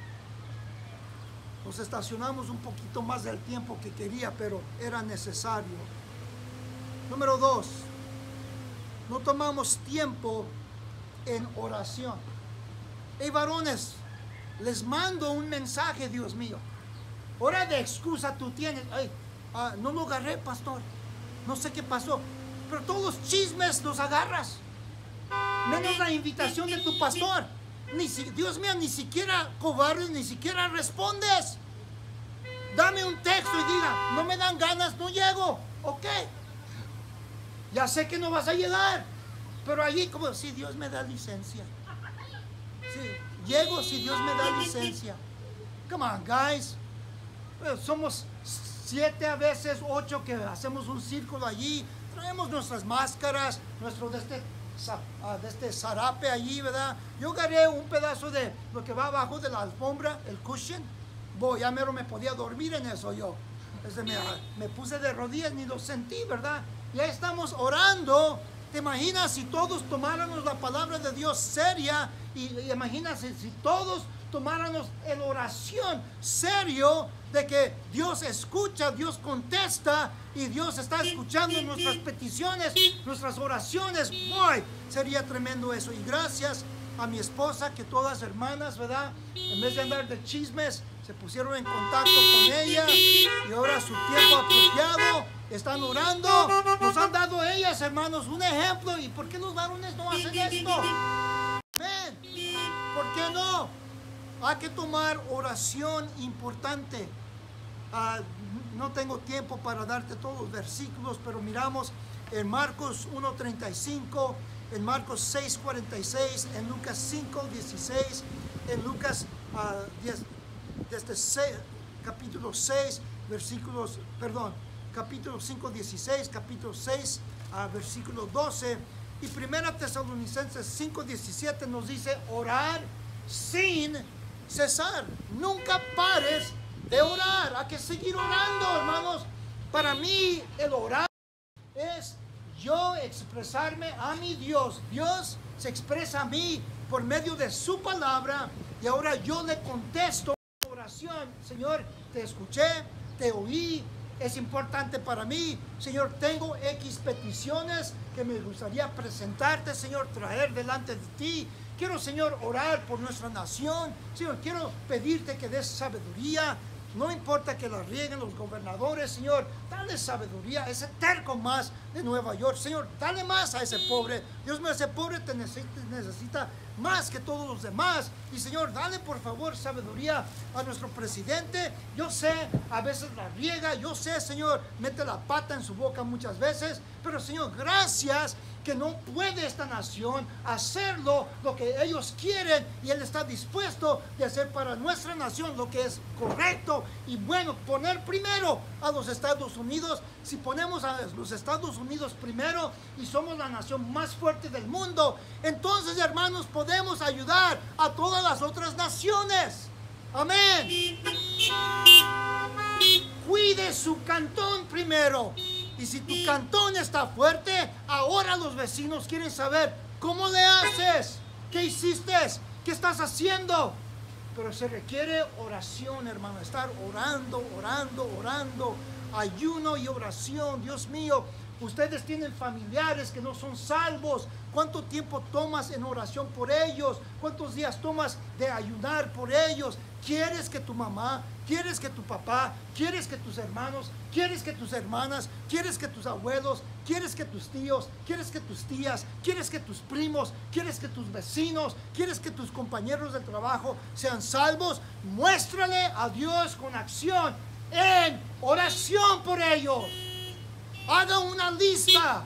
Nos estacionamos un poquito más del tiempo que quería, pero era necesario. Número dos. No tomamos tiempo en oración. Hey, varones, les mando un mensaje, Dios mío. Hora de excusa tú tienes. Ay, ah, no lo agarré, pastor. No sé qué pasó. Pero todos los chismes los agarras. Menos la invitación de tu pastor. Ni si, Dios mío, ni siquiera cobarde, ni siquiera respondes. Dame un texto y diga, no me dan ganas, no llego. Ok. Ya sé que no vas a llegar. Pero allí como si Dios me da licencia. Sí, llego si Dios me da licencia. Come on, guys. Well, somos siete a veces, ocho que hacemos un círculo allí. Traemos nuestras máscaras, nuestro de este, uh, de este zarape allí, ¿verdad? Yo agarré un pedazo de lo que va abajo de la alfombra, el cushion. Boy, ya mero me podía dormir en eso yo. Desde me, me puse de rodillas, ni lo sentí, ¿verdad? Ya estamos orando. ¿Te imaginas si todos tomáramos la palabra de Dios seria? Y, y imagínate si todos tomáramos en oración serio, de que Dios escucha, Dios contesta y Dios está escuchando nuestras peticiones, nuestras oraciones. Boy, sería tremendo eso. Y gracias a mi esposa, que todas hermanas, ¿verdad? En vez de andar de chismes, se pusieron en contacto con ella, y ahora su tiempo apropiado están orando, nos han dado ellas, hermanos, un ejemplo. ¿Y por qué los varones no hacen esto? Amén. ¿Por qué no? Hay que tomar oración importante. Uh, no tengo tiempo para darte todos los versículos, pero miramos en Marcos uno treinta y cinco, en Marcos seis cuarenta y seis, en Lucas cinco dieciséis, en Lucas uh, diez, desde seis, capítulo seis, versículos, perdón, capítulo cinco dieciséis, capítulo seis, uh, versículo doce, y Primera Tesalonicenses cinco diecisiete nos dice orar sin cesar. Nunca pares de orar. Hay que seguir orando, hermanos. Para mí el orar es yo expresarme a mi Dios. Dios se expresa a mí por medio de su palabra, y ahora yo le contesto oración. Señor, te escuché, te oí, es importante para mí. Señor, tengo X peticiones que me gustaría presentarte, Señor, traer delante de ti. Quiero, Señor, orar por nuestra nación. Señor, quiero pedirte que des sabiduría. No importa que la rieguen los gobernadores, Señor, dale sabiduría a ese terco más de Nueva York. Señor, dale más a ese pobre. Dios mío, ese pobre te necesita, necesita más que todos los demás. Y Señor, dale por favor sabiduría a nuestro presidente. Yo sé, a veces la riega. Yo sé, Señor, mete la pata en su boca muchas veces. Pero Señor, gracias que no puede esta nación hacerlo lo que ellos quieren, y Él está dispuesto de hacer para nuestra nación lo que es correcto y bueno. Poner primero a los Estados Unidos. Si ponemos a los Estados Unidos primero y somos la nación más fuerte del mundo, entonces, hermanos, podemos ayudar a todas las otras naciones. Amén. Cuide su cantón primero. Y si tu cantón está fuerte, ahora los vecinos quieren saber cómo le haces, qué hiciste, qué estás haciendo. Pero se requiere oración, hermano, estar orando, orando, orando, ayuno y oración. Dios mío, ustedes tienen familiares que no son salvos. ¿Cuánto tiempo tomas en oración por ellos? ¿Cuántos días tomas de ayunar por ellos? ¿Quieres que tu mamá, quieres que tu papá, quieres que tus hermanos, quieres que tus hermanas, quieres que tus abuelos, quieres que tus tíos, quieres que tus tías, quieres que tus primos, quieres que tus vecinos, quieres que tus compañeros de trabajo sean salvos? Muéstrale a Dios con acción en oración por ellos. Haga una lista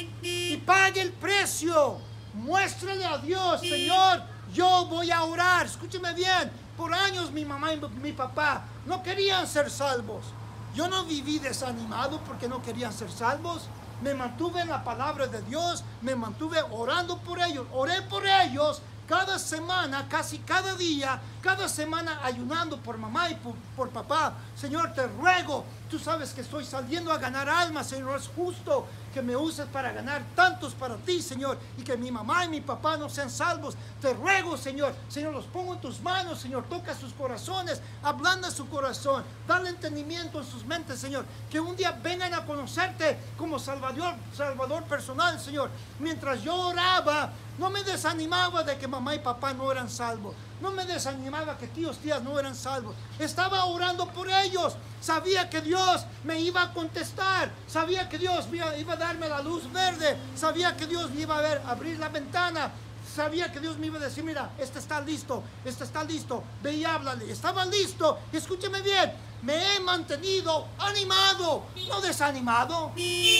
y pague el precio. Muéstrale a Dios: Señor, yo voy a orar. Escúcheme bien. Por años mi mamá y mi papá no querían ser salvos. Yo no viví desanimado porque no querían ser salvos. Me mantuve en la palabra de Dios. Me mantuve orando por ellos. Oré por ellos cada semana, casi cada día, cada semana ayunando por mamá y por, por papá. Señor, te ruego, tú sabes que estoy saliendo a ganar almas, Señor. Es justo que me uses para ganar tantos para ti, Señor, y que mi mamá y mi papá no sean salvos. Te ruego, Señor, Señor, los pongo en tus manos, Señor. Toca sus corazones, ablanda su corazón, dale entendimiento en sus mentes, Señor, que un día vengan a conocerte como Salvador, Salvador personal, Señor. Mientras yo oraba, no me desanimaba de que mamá y papá no eran salvos. No me desanimaba que tíos, tías no eran salvos. Estaba orando por ellos. Sabía que Dios me iba a contestar. Sabía que Dios iba, iba a darme la luz verde. Sabía que Dios me iba a ver, abrir la ventana. Sabía que Dios me iba a decir: mira, este está listo, este está listo, ve y háblale. Estaba listo. Y escúcheme bien, me he mantenido animado, no desanimado.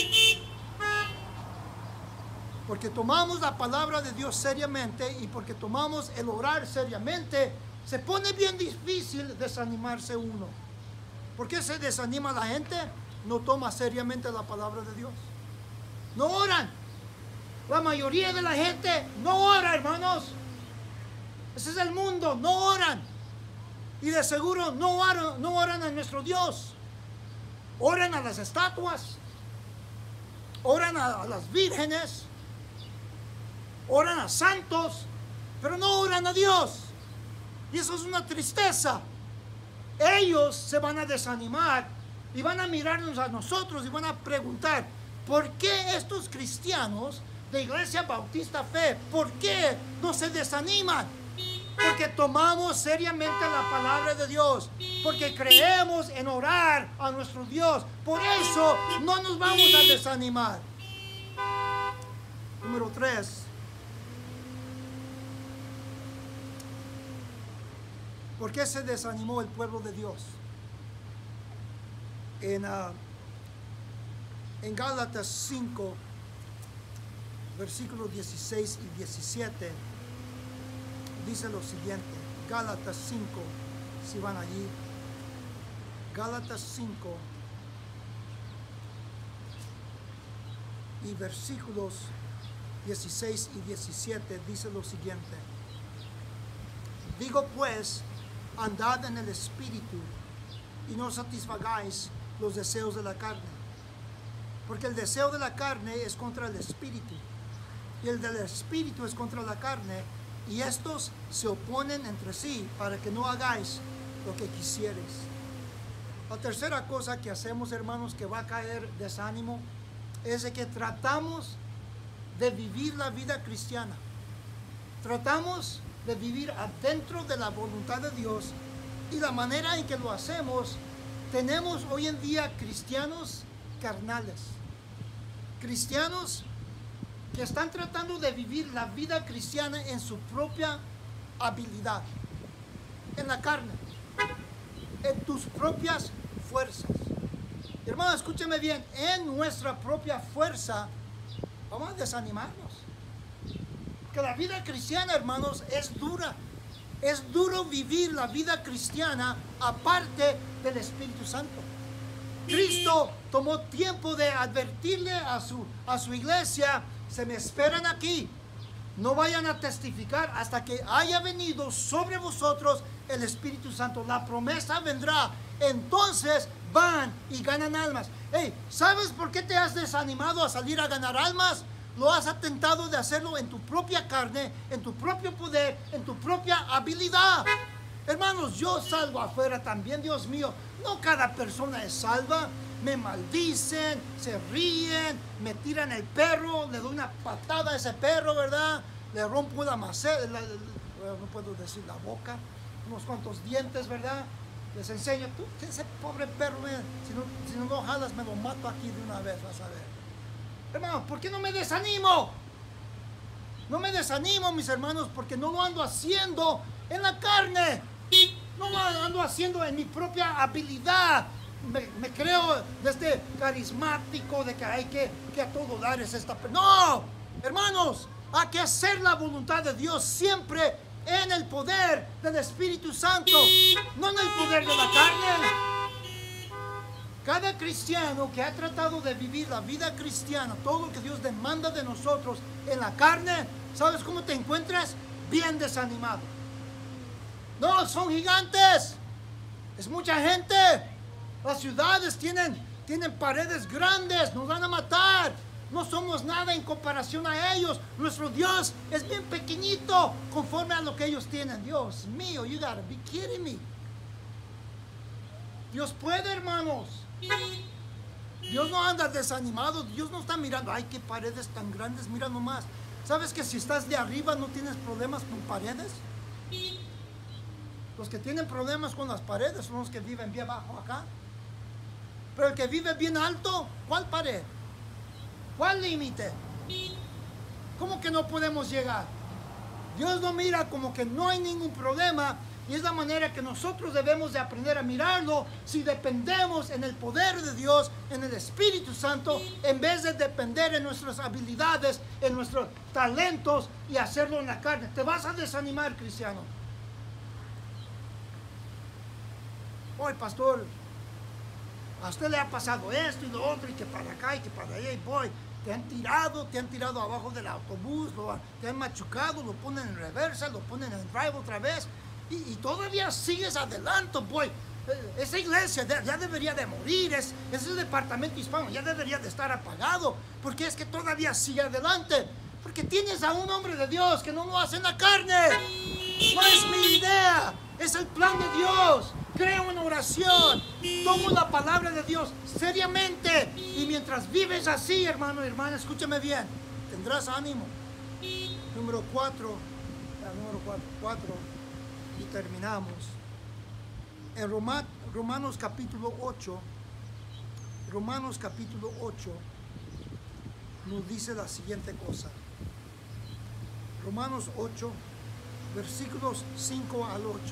Porque tomamos la palabra de Dios seriamente, y porque tomamos el orar seriamente, se pone bien difícil desanimarse uno. ¿Por qué se desanima la gente? No toma seriamente la palabra de Dios. No oran. La mayoría de la gente no ora, hermanos. Ese es el mundo, no oran. Y de seguro no oran, no oran a nuestro Dios. Oran a las estatuas. Oran a, a las vírgenes. Oran a santos, pero no oran a Dios. Y eso es una tristeza. Ellos se van a desanimar y van a mirarnos a nosotros y van a preguntar: ¿por qué estos cristianos de Iglesia Bautista Fe, por qué no se desaniman? Porque tomamos seriamente la palabra de Dios. porque creemos en orar a nuestro Dios. Por eso no nos vamos a desanimar. Número tres. ¿Por qué se desanimó el pueblo de Dios? En, uh, en Gálatas cinco, versículos dieciséis y diecisiete, dice lo siguiente. Gálatas cinco, si van allí. Gálatas cinco y versículos dieciséis y diecisiete dice lo siguiente. Digo pues, andad en el Espíritu y no satisfagáis los deseos de la carne. Porque el deseo de la carne es contra el Espíritu y el del Espíritu es contra la carne, y estos se oponen entre sí para que no hagáis lo que quisieres. La tercera cosa que hacemos, hermanos, que va a caer desánimo, es de que tratamos de vivir la vida cristiana. Tratamos de vivir adentro de la voluntad de Dios, y la manera en que lo hacemos, tenemos hoy en día cristianos carnales, cristianos que están tratando de vivir la vida cristiana en su propia habilidad, en la carne, en tus propias fuerzas. Hermano, escúcheme bien, en nuestra propia fuerza vamos a desanimarnos. Que la vida cristiana, hermanos, es dura. Es duro vivir la vida cristiana aparte del Espíritu Santo. Cristo tomó tiempo de advertirle a su, a su iglesia: se me esperan aquí, no vayan a testificar hasta que haya venido sobre vosotros el Espíritu Santo. La promesa vendrá, entonces van y ganan almas. Hey, ¿sabes por qué te has desanimado a salir a ganar almas? Lo has atentado de hacerlo en tu propia carne, en tu propio poder, en tu propia habilidad. Hermanos, yo salgo afuera también, Dios mío. No cada persona es salva. Me maldicen, se ríen, me tiran el perro, le doy una patada a ese perro, ¿verdad? Le rompo la maceta, la, la, no puedo decir la boca, unos cuantos dientes, ¿verdad? Les enseño, tú, ese pobre perro, eh, si, no, si no lo jalas, me lo mato aquí de una vez, vas a ver. Hermanos, ¿por qué no me desanimo? No me desanimo, mis hermanos, porque no lo ando haciendo en la carne. No lo ando haciendo en mi propia habilidad. Me, me creo desde carismático, de que hay que, que a todo dar es esta. No, hermanos, hay que hacer la voluntad de Dios siempre en el poder del Espíritu Santo, no en el poder de la carne. Cada cristiano que ha tratado de vivir la vida cristiana, todo lo que Dios demanda de nosotros en la carne, ¿sabes cómo te encuentras? Bien desanimado. No, son gigantes. Es mucha gente. Las ciudades tienen, tienen paredes grandes, nos van a matar. No somos nada en comparación a ellos. Nuestro Dios es bien pequeñito conforme a lo que ellos tienen. Dios mío, you gotta be kidding me. Dios puede, hermanos. Dios no anda desanimado. Dios no está mirando, ay, qué paredes tan grandes, mira nomás. ¿Sabes que si estás de arriba no tienes problemas con paredes? Los que tienen problemas con las paredes son los que viven bien abajo acá. Pero el que vive bien alto, ¿cuál pared? ¿Cuál límite? ¿Cómo que no podemos llegar? Dios no mira como que no hay ningún problema, y es la manera que nosotros debemos de aprender a mirarlo si dependemos en el poder de Dios, en el Espíritu Santo, en vez de depender en nuestras habilidades, en nuestros talentos y hacerlo en la carne. Te vas a desanimar, cristiano. Oye, pastor, a usted le ha pasado esto y lo otro, y que para acá y que para allá, y voy. Te han tirado, te han tirado abajo del autobús, lo, te han machucado, lo ponen en reversa, lo ponen en drive otra vez, y, y todavía sigues adelante, boy. Esa iglesia ya debería de morir, es, ese departamento hispano ya debería de estar apagado, porque es que todavía sigue adelante, porque tienes a un hombre de Dios que no lo hace en la carne. No es mi idea, es el plan de Dios. Creo en oración, tomo la palabra de Dios seriamente, y mientras vives así, hermano y hermana, escúchame bien, tendrás ánimo. Número cuatro, número cuatro, cuatro, y terminamos. En Roma, Romanos capítulo ocho, Romanos capítulo ocho nos dice la siguiente cosa. Romanos ocho, versículos cinco al ocho.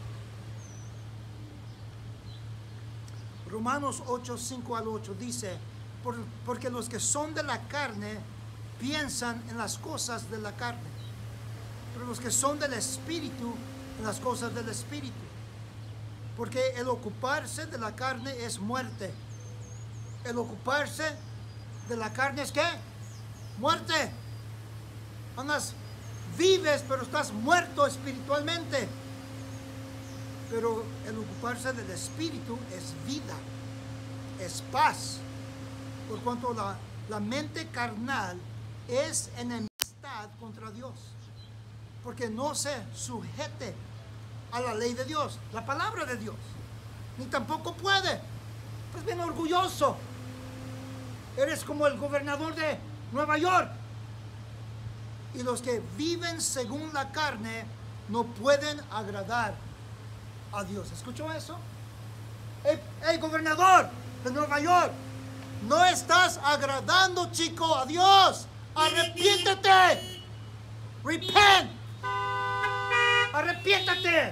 Romanos ocho, cinco al ocho dice, Por, porque los que son de la carne piensan en las cosas de la carne, pero los que son del Espíritu en las cosas del Espíritu. Porque el ocuparse de la carne es muerte. El ocuparse de la carne es ¿qué? Muerte. Andas, vives, pero estás muerto espiritualmente. Pero el ocuparse del Espíritu es vida, es paz. Por cuanto la, la mente carnal es enemistad contra Dios. Porque no se sujete a la ley de Dios, la palabra de Dios. Ni tampoco puede. Pues bien orgulloso. Eres como el gobernador de Nueva York. Y los que viven según la carne no pueden agradar a Dios. ¿Escuchó eso? Hey, hey, gobernador de Nueva York, no estás agradando, chico, a Dios. Arrepiéntete. Repent. Arrepiéntate.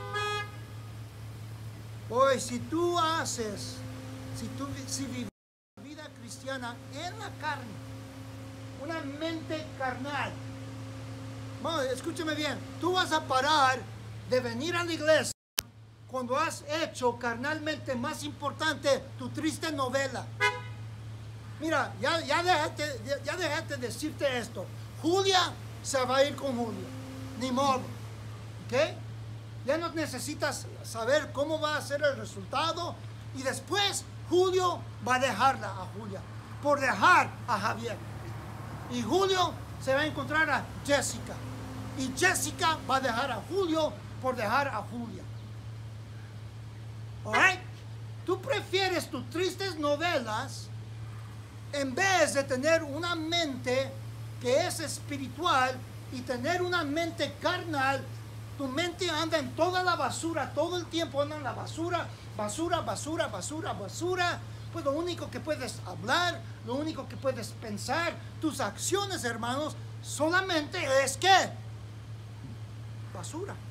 Hoy, si tú haces, si tú si vives una vida cristiana en la carne, una mente carnal, bueno, escúchame bien, tú vas a parar de venir a la iglesia cuando has hecho carnalmente más importante tu triste novela. Mira, ya, ya, déjate, ya, ya déjate decirte esto. Julia se va a ir con Julio. Ni modo. ¿Ok? Ya no necesitas saber cómo va a ser el resultado. Y después Julio va a dejarla a Julia por dejar a Javier. Y Julio se va a encontrar a Jessica. Y Jessica va a dejar a Julio por dejar a Julia. ¿Alright? Tú prefieres tus tristes novelas en vez de tener una mente que es espiritual y tener una mente carnal. Tu mente anda en toda la basura, todo el tiempo anda en la basura, basura, basura, basura, basura. Pues lo único que puedes hablar, lo único que puedes pensar, tus acciones, hermanos, solamente es ¿qué? Basura.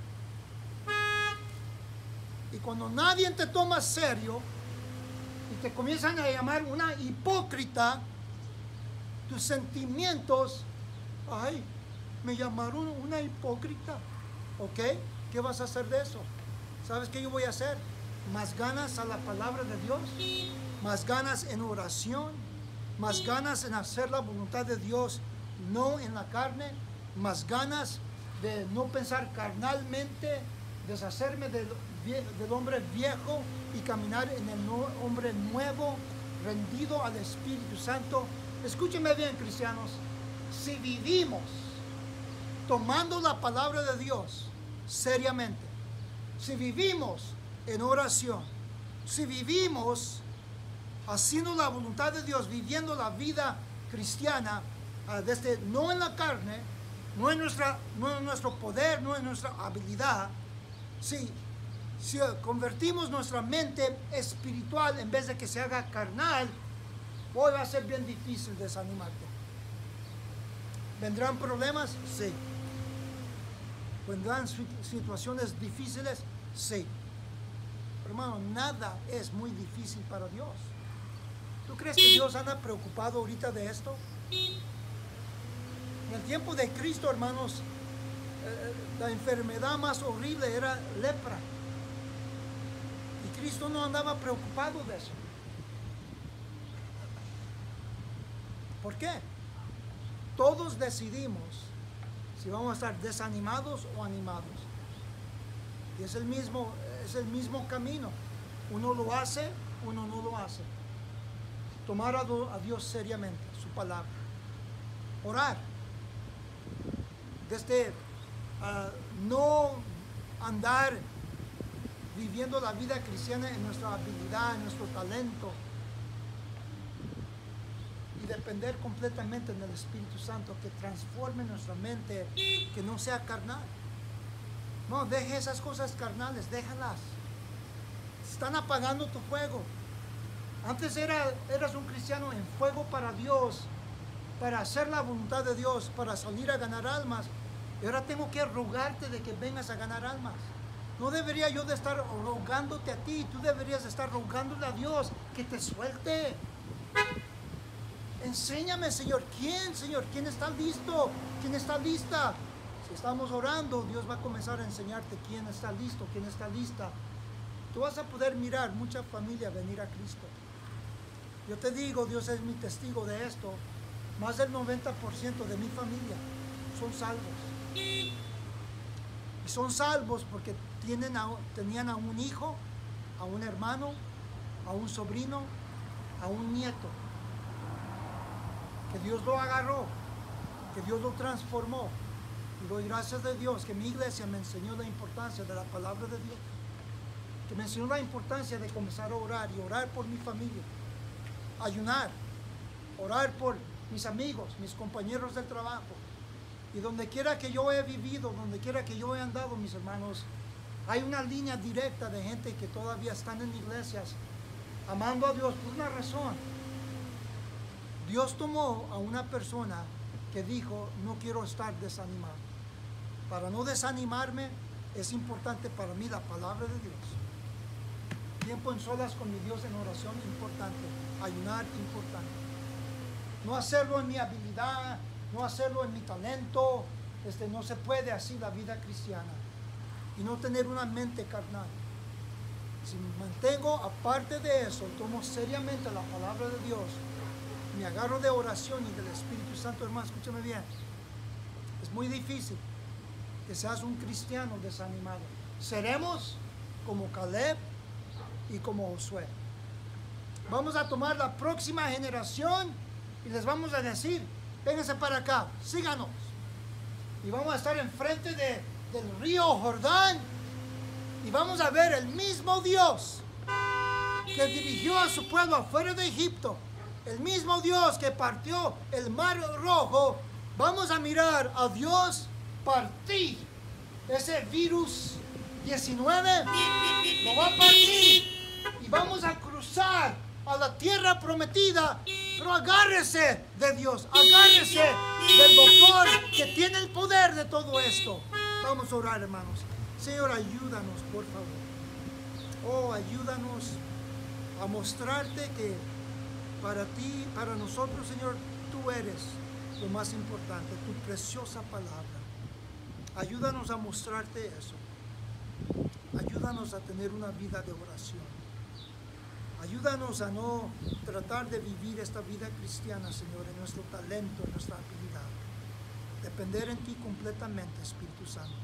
Y cuando nadie te toma serio y te comienzan a llamar una hipócrita, tus sentimientos, ay, me llamaron una hipócrita, ¿ok? ¿Qué vas a hacer de eso? ¿Sabes qué yo voy a hacer? Más ganas a la palabra de Dios, más ganas en oración, más ganas en hacer la voluntad de Dios, no en la carne, más ganas de no pensar carnalmente, deshacerme del, del hombre viejo y caminar en el no, hombre nuevo, rendido al Espíritu Santo. Escúchenme bien, cristianos, si vivimos tomando la palabra de Dios seriamente, si vivimos en oración, si vivimos haciendo la voluntad de Dios, viviendo la vida cristiana, uh, desde no en la carne, no en, nuestra, no en nuestro poder, no en nuestra habilidad, si, si convertimos nuestra mente espiritual en vez de que se haga carnal, hoy va a ser bien difícil desanimarte. ¿Vendrán problemas? Sí. ¿Vendrán situaciones difíciles? Sí. Hermano, nada es muy difícil para Dios. ¿Tú crees que Dios anda preocupado ahorita de esto? En el tiempo de Cristo, hermanos, eh, la enfermedad más horrible era lepra. Y Cristo no andaba preocupado de eso. ¿Por qué? Todos decidimos si vamos a estar desanimados o animados. Y es el mismo, es el mismo camino. Uno lo hace, uno no lo hace. Tomar a, a Dios seriamente, su palabra. Orar. Desde uh, no andar viviendo la vida cristiana en nuestra habilidad, en nuestro talento. Y depender completamente del Espíritu Santo que transforme nuestra mente, que no sea carnal. No, deje esas cosas carnales, déjalas. Están apagando tu fuego. Antes era, eras un cristiano en fuego para Dios, para hacer la voluntad de Dios, para salir a ganar almas. Y ahora tengo que rogarte de que vengas a ganar almas. No debería yo de estar rogándote a ti, tú deberías de estar rogándole a Dios que te suelte. Enséñame, Señor, ¿quién, Señor? ¿Quién está listo? ¿Quién está lista? Si estamos orando, Dios va a comenzar a enseñarte quién está listo, quién está lista. Tú vas a poder mirar mucha familia venir a Cristo. Yo te digo, Dios es mi testigo de esto. Más del noventa por ciento de mi familia son salvos. Y son salvos porque tienen a, tenían a un hijo, a un hermano, a un sobrino, a un nieto. Que Dios lo agarró, que Dios lo transformó. Y doy gracias a Dios que mi iglesia me enseñó la importancia de la palabra de Dios. Que me enseñó la importancia de comenzar a orar y orar por mi familia. Ayunar, orar por mis amigos, mis compañeros del trabajo. Y donde quiera que yo he vivido, donde quiera que yo he andado, mis hermanos, hay una línea directa de gente que todavía están en iglesias amando a Dios por una razón. Dios tomó a una persona que dijo, no quiero estar desanimado. Para no desanimarme, es importante para mí la palabra de Dios. Tiempo en solas con mi Dios en oración, importante. Ayunar, importante. No hacerlo en mi habilidad, no hacerlo en mi talento. Este, no se puede así la vida cristiana. Y no tener una mente carnal. Si me mantengo aparte de eso, tomo seriamente la palabra de Dios, me agarro de oración y del Espíritu Santo, hermano, escúchame bien. Es muy difícil que seas un cristiano desanimado. Seremos como Caleb y como Josué. Vamos a tomar la próxima generación y les vamos a decir, vénganse para acá, síganos. Y vamos a estar enfrente de, del río Jordán y vamos a ver el mismo Dios que dirigió a su pueblo afuera de Egipto. El mismo Dios que partió el mar rojo, vamos a mirar a Dios partir ese virus diecinueve, lo va a partir y vamos a cruzar a la tierra prometida. Pero agárrese de Dios, agárrese del doctor que tiene el poder de todo esto. Vamos a orar, hermanos. Señor, ayúdanos, por favor. Oh, ayúdanos a mostrarte que para ti, para nosotros, Señor, tú eres lo más importante, tu preciosa palabra. Ayúdanos a mostrarte eso. Ayúdanos a tener una vida de oración. Ayúdanos a no tratar de vivir esta vida cristiana, Señor, en nuestro talento, en nuestra habilidad. Depender en ti completamente, Espíritu Santo.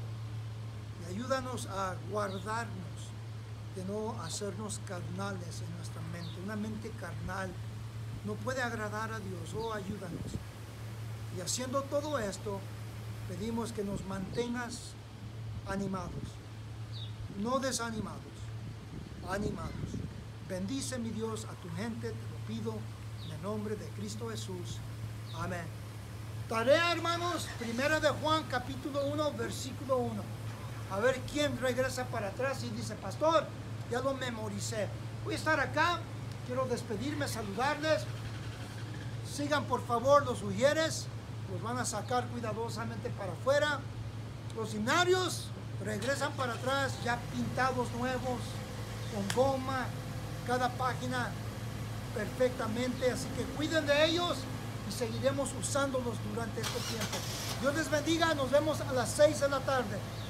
Y ayúdanos a guardarnos de no hacernos carnales en nuestra mente. Una mente carnal no puede agradar a Dios. Oh, ayúdanos. Y haciendo todo esto, pedimos que nos mantengas animados, no desanimados, animados. Bendice, mi Dios, a tu gente, te lo pido en el nombre de Cristo Jesús. Amén. Tarea, hermanos, primera de Juan, capítulo uno, versículo uno. A ver quién regresa para atrás y dice, pastor, ya lo memoricé. Voy a estar acá, quiero despedirme, saludarles. Sigan, por favor, los ujieres, los van a sacar cuidadosamente para afuera. Los himnarios regresan para atrás, ya pintados nuevos, con goma, cada página perfectamente, así que cuiden de ellos y seguiremos usándolos durante este tiempo. Dios les bendiga, nos vemos a las seis de la tarde.